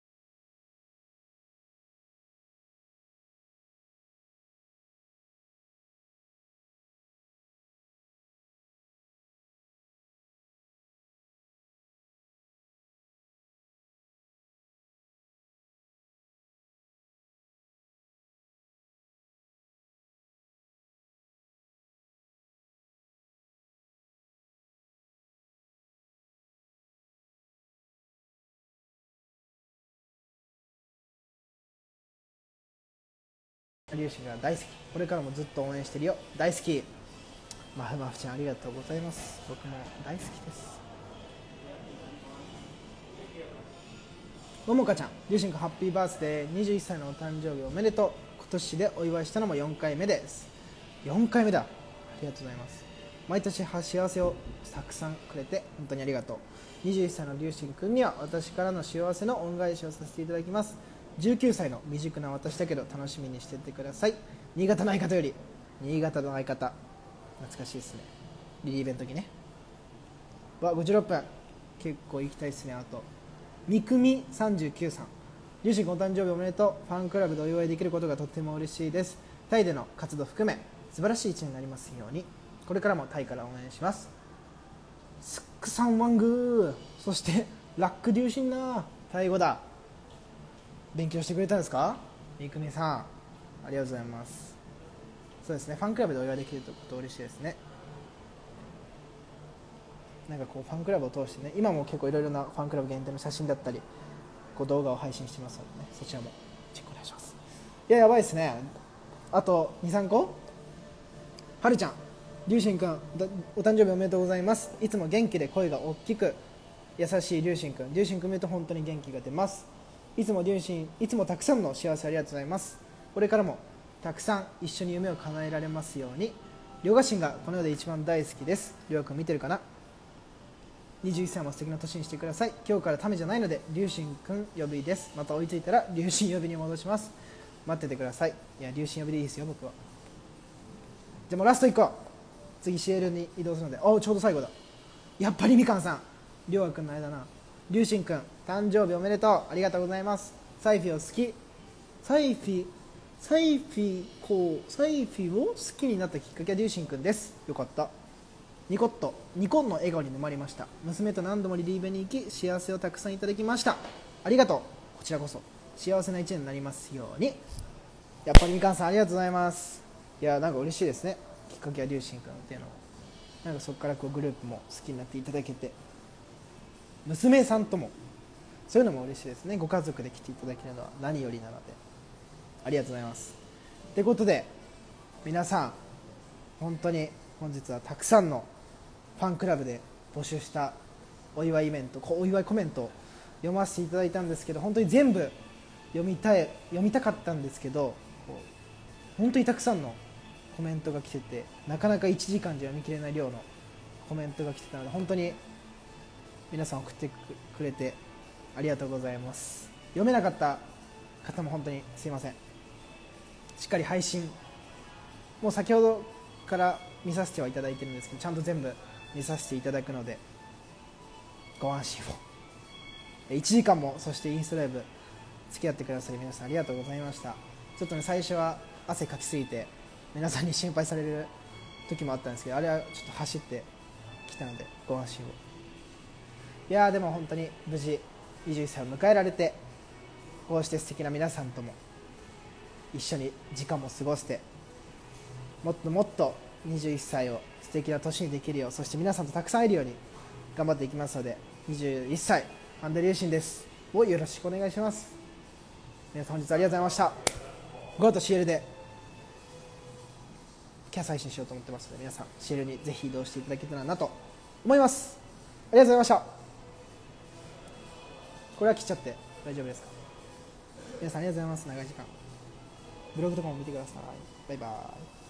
リュウシンが大好き、これからもずっと応援してるよ、大好き。まふまふちゃんありがとうございます。僕も大好きです。ももかちゃん、リュウシンくんハッピーバースデー、21歳のお誕生日おめでとう。今年でお祝いしたのも4回目です。4回目だ、ありがとうございます。毎年幸せをたくさんくれて本当にありがとう。21歳のリュウシンくんには私からの幸せの恩返しをさせていただきます。19歳の未熟な私だけど楽しみにしていてください。新潟の相方より、新潟の相方懐かしいですね。リリーベの時ね。56分、結構行きたいですね。あとみくみ39さん、リュウシンくんお誕生日おめでとう。ファンクラブでお祝いできることがとっても嬉しいです。タイでの活動含め素晴らしい一年になりますように。これからもタイから応援します。スックさんワングー、そしてラックリュウシンなタイ語だ。勉強してくれたんですか？みくみさんありがとうございます。そうですね、ファンクラブでお祝いできること嬉しいですね。なんかこうファンクラブを通してね、今も結構いろいろなファンクラブ限定の写真だったりこう動画を配信してますのでね、そちらもチェックお願いします。いや、やばいですね。あと 2,3 個。はるちゃん、リュウシンくんお誕生日おめでとうございます。いつも元気で声が大きく優しいリュウシンくん、リュウシンくん見ると本当に元気が出ます。いつもたくさんの幸せありがとうございます。これからもたくさん一緒に夢を叶えられますように。りょうがしんがこの世で一番大好きです。りょうくん見てるかな。21歳も素敵な年にしてください。今日からためじゃないのでリュウシンくん呼びです。また追いついたらリュウシン呼びに戻します。待っててください。いや、リュウシン呼びでいいですよ僕は。じゃあもうラスト1個、次 CL に移動するので、ちょうど最後だ。やっぱりみかんさん、りょうくんの間な。リュウシンくん誕生日おめでとう。ありがとうございます。サイフィを好き、サイフィを好きになったきっかけはリュウシンくんです。よかった。ニコンの笑顔に沼りました。娘と何度もリリーベに行き幸せをたくさんいただきました。ありがとう。こちらこそ幸せな一年になりますように。やっぱりみかんさんありがとうございます。いや、なんか嬉しいですね。きっかけはリュウシンくんっていうのは、なんかそこからこうグループも好きになっていただけて、娘さんともそういうのも嬉しいですね。ご家族で来ていただけるのは何よりなのでありがとうございます。ということで皆さん、本当に本日はたくさんのファンクラブで募集したお祝いイベント、お祝いコメントを読ませていただいたんですけど、本当に全部読みたかったんですけど、本当にたくさんのコメントが来てて、なかなか1時間じゃ読み切れない量のコメントが来てたので、本当に皆さん送ってくれてありがとうございます。読めなかった方も本当にすいません。しっかり配信もう先ほどから見させてはいただいてるんですけど、ちゃんと全部見させていただくのでご安心を。1時間も、そしてインスタライブ付き合ってくださり皆さんありがとうございました。ちょっとね、最初は汗かきすぎて皆さんに心配される時もあったんですけど、あれはちょっと走ってきたのでご安心を。いやー、でも本当に無事21歳を迎えられて、こうして素敵な皆さんとも一緒に時間も過ごして、もっともっと21歳を素敵な年にできるよう、そして皆さんとたくさん会えるように頑張っていきますので、21歳アンドリューシンですをよろしくお願いします。皆さん本日ありがとうございました。この後 CL でキャス配信しようと思ってますので、皆さん CL にぜひ移動していただけたらなと思います。ありがとうございました。これは切っちゃって大丈夫ですか？皆さんありがとうございます。長い時間ブログとかも見てください。バイバイ。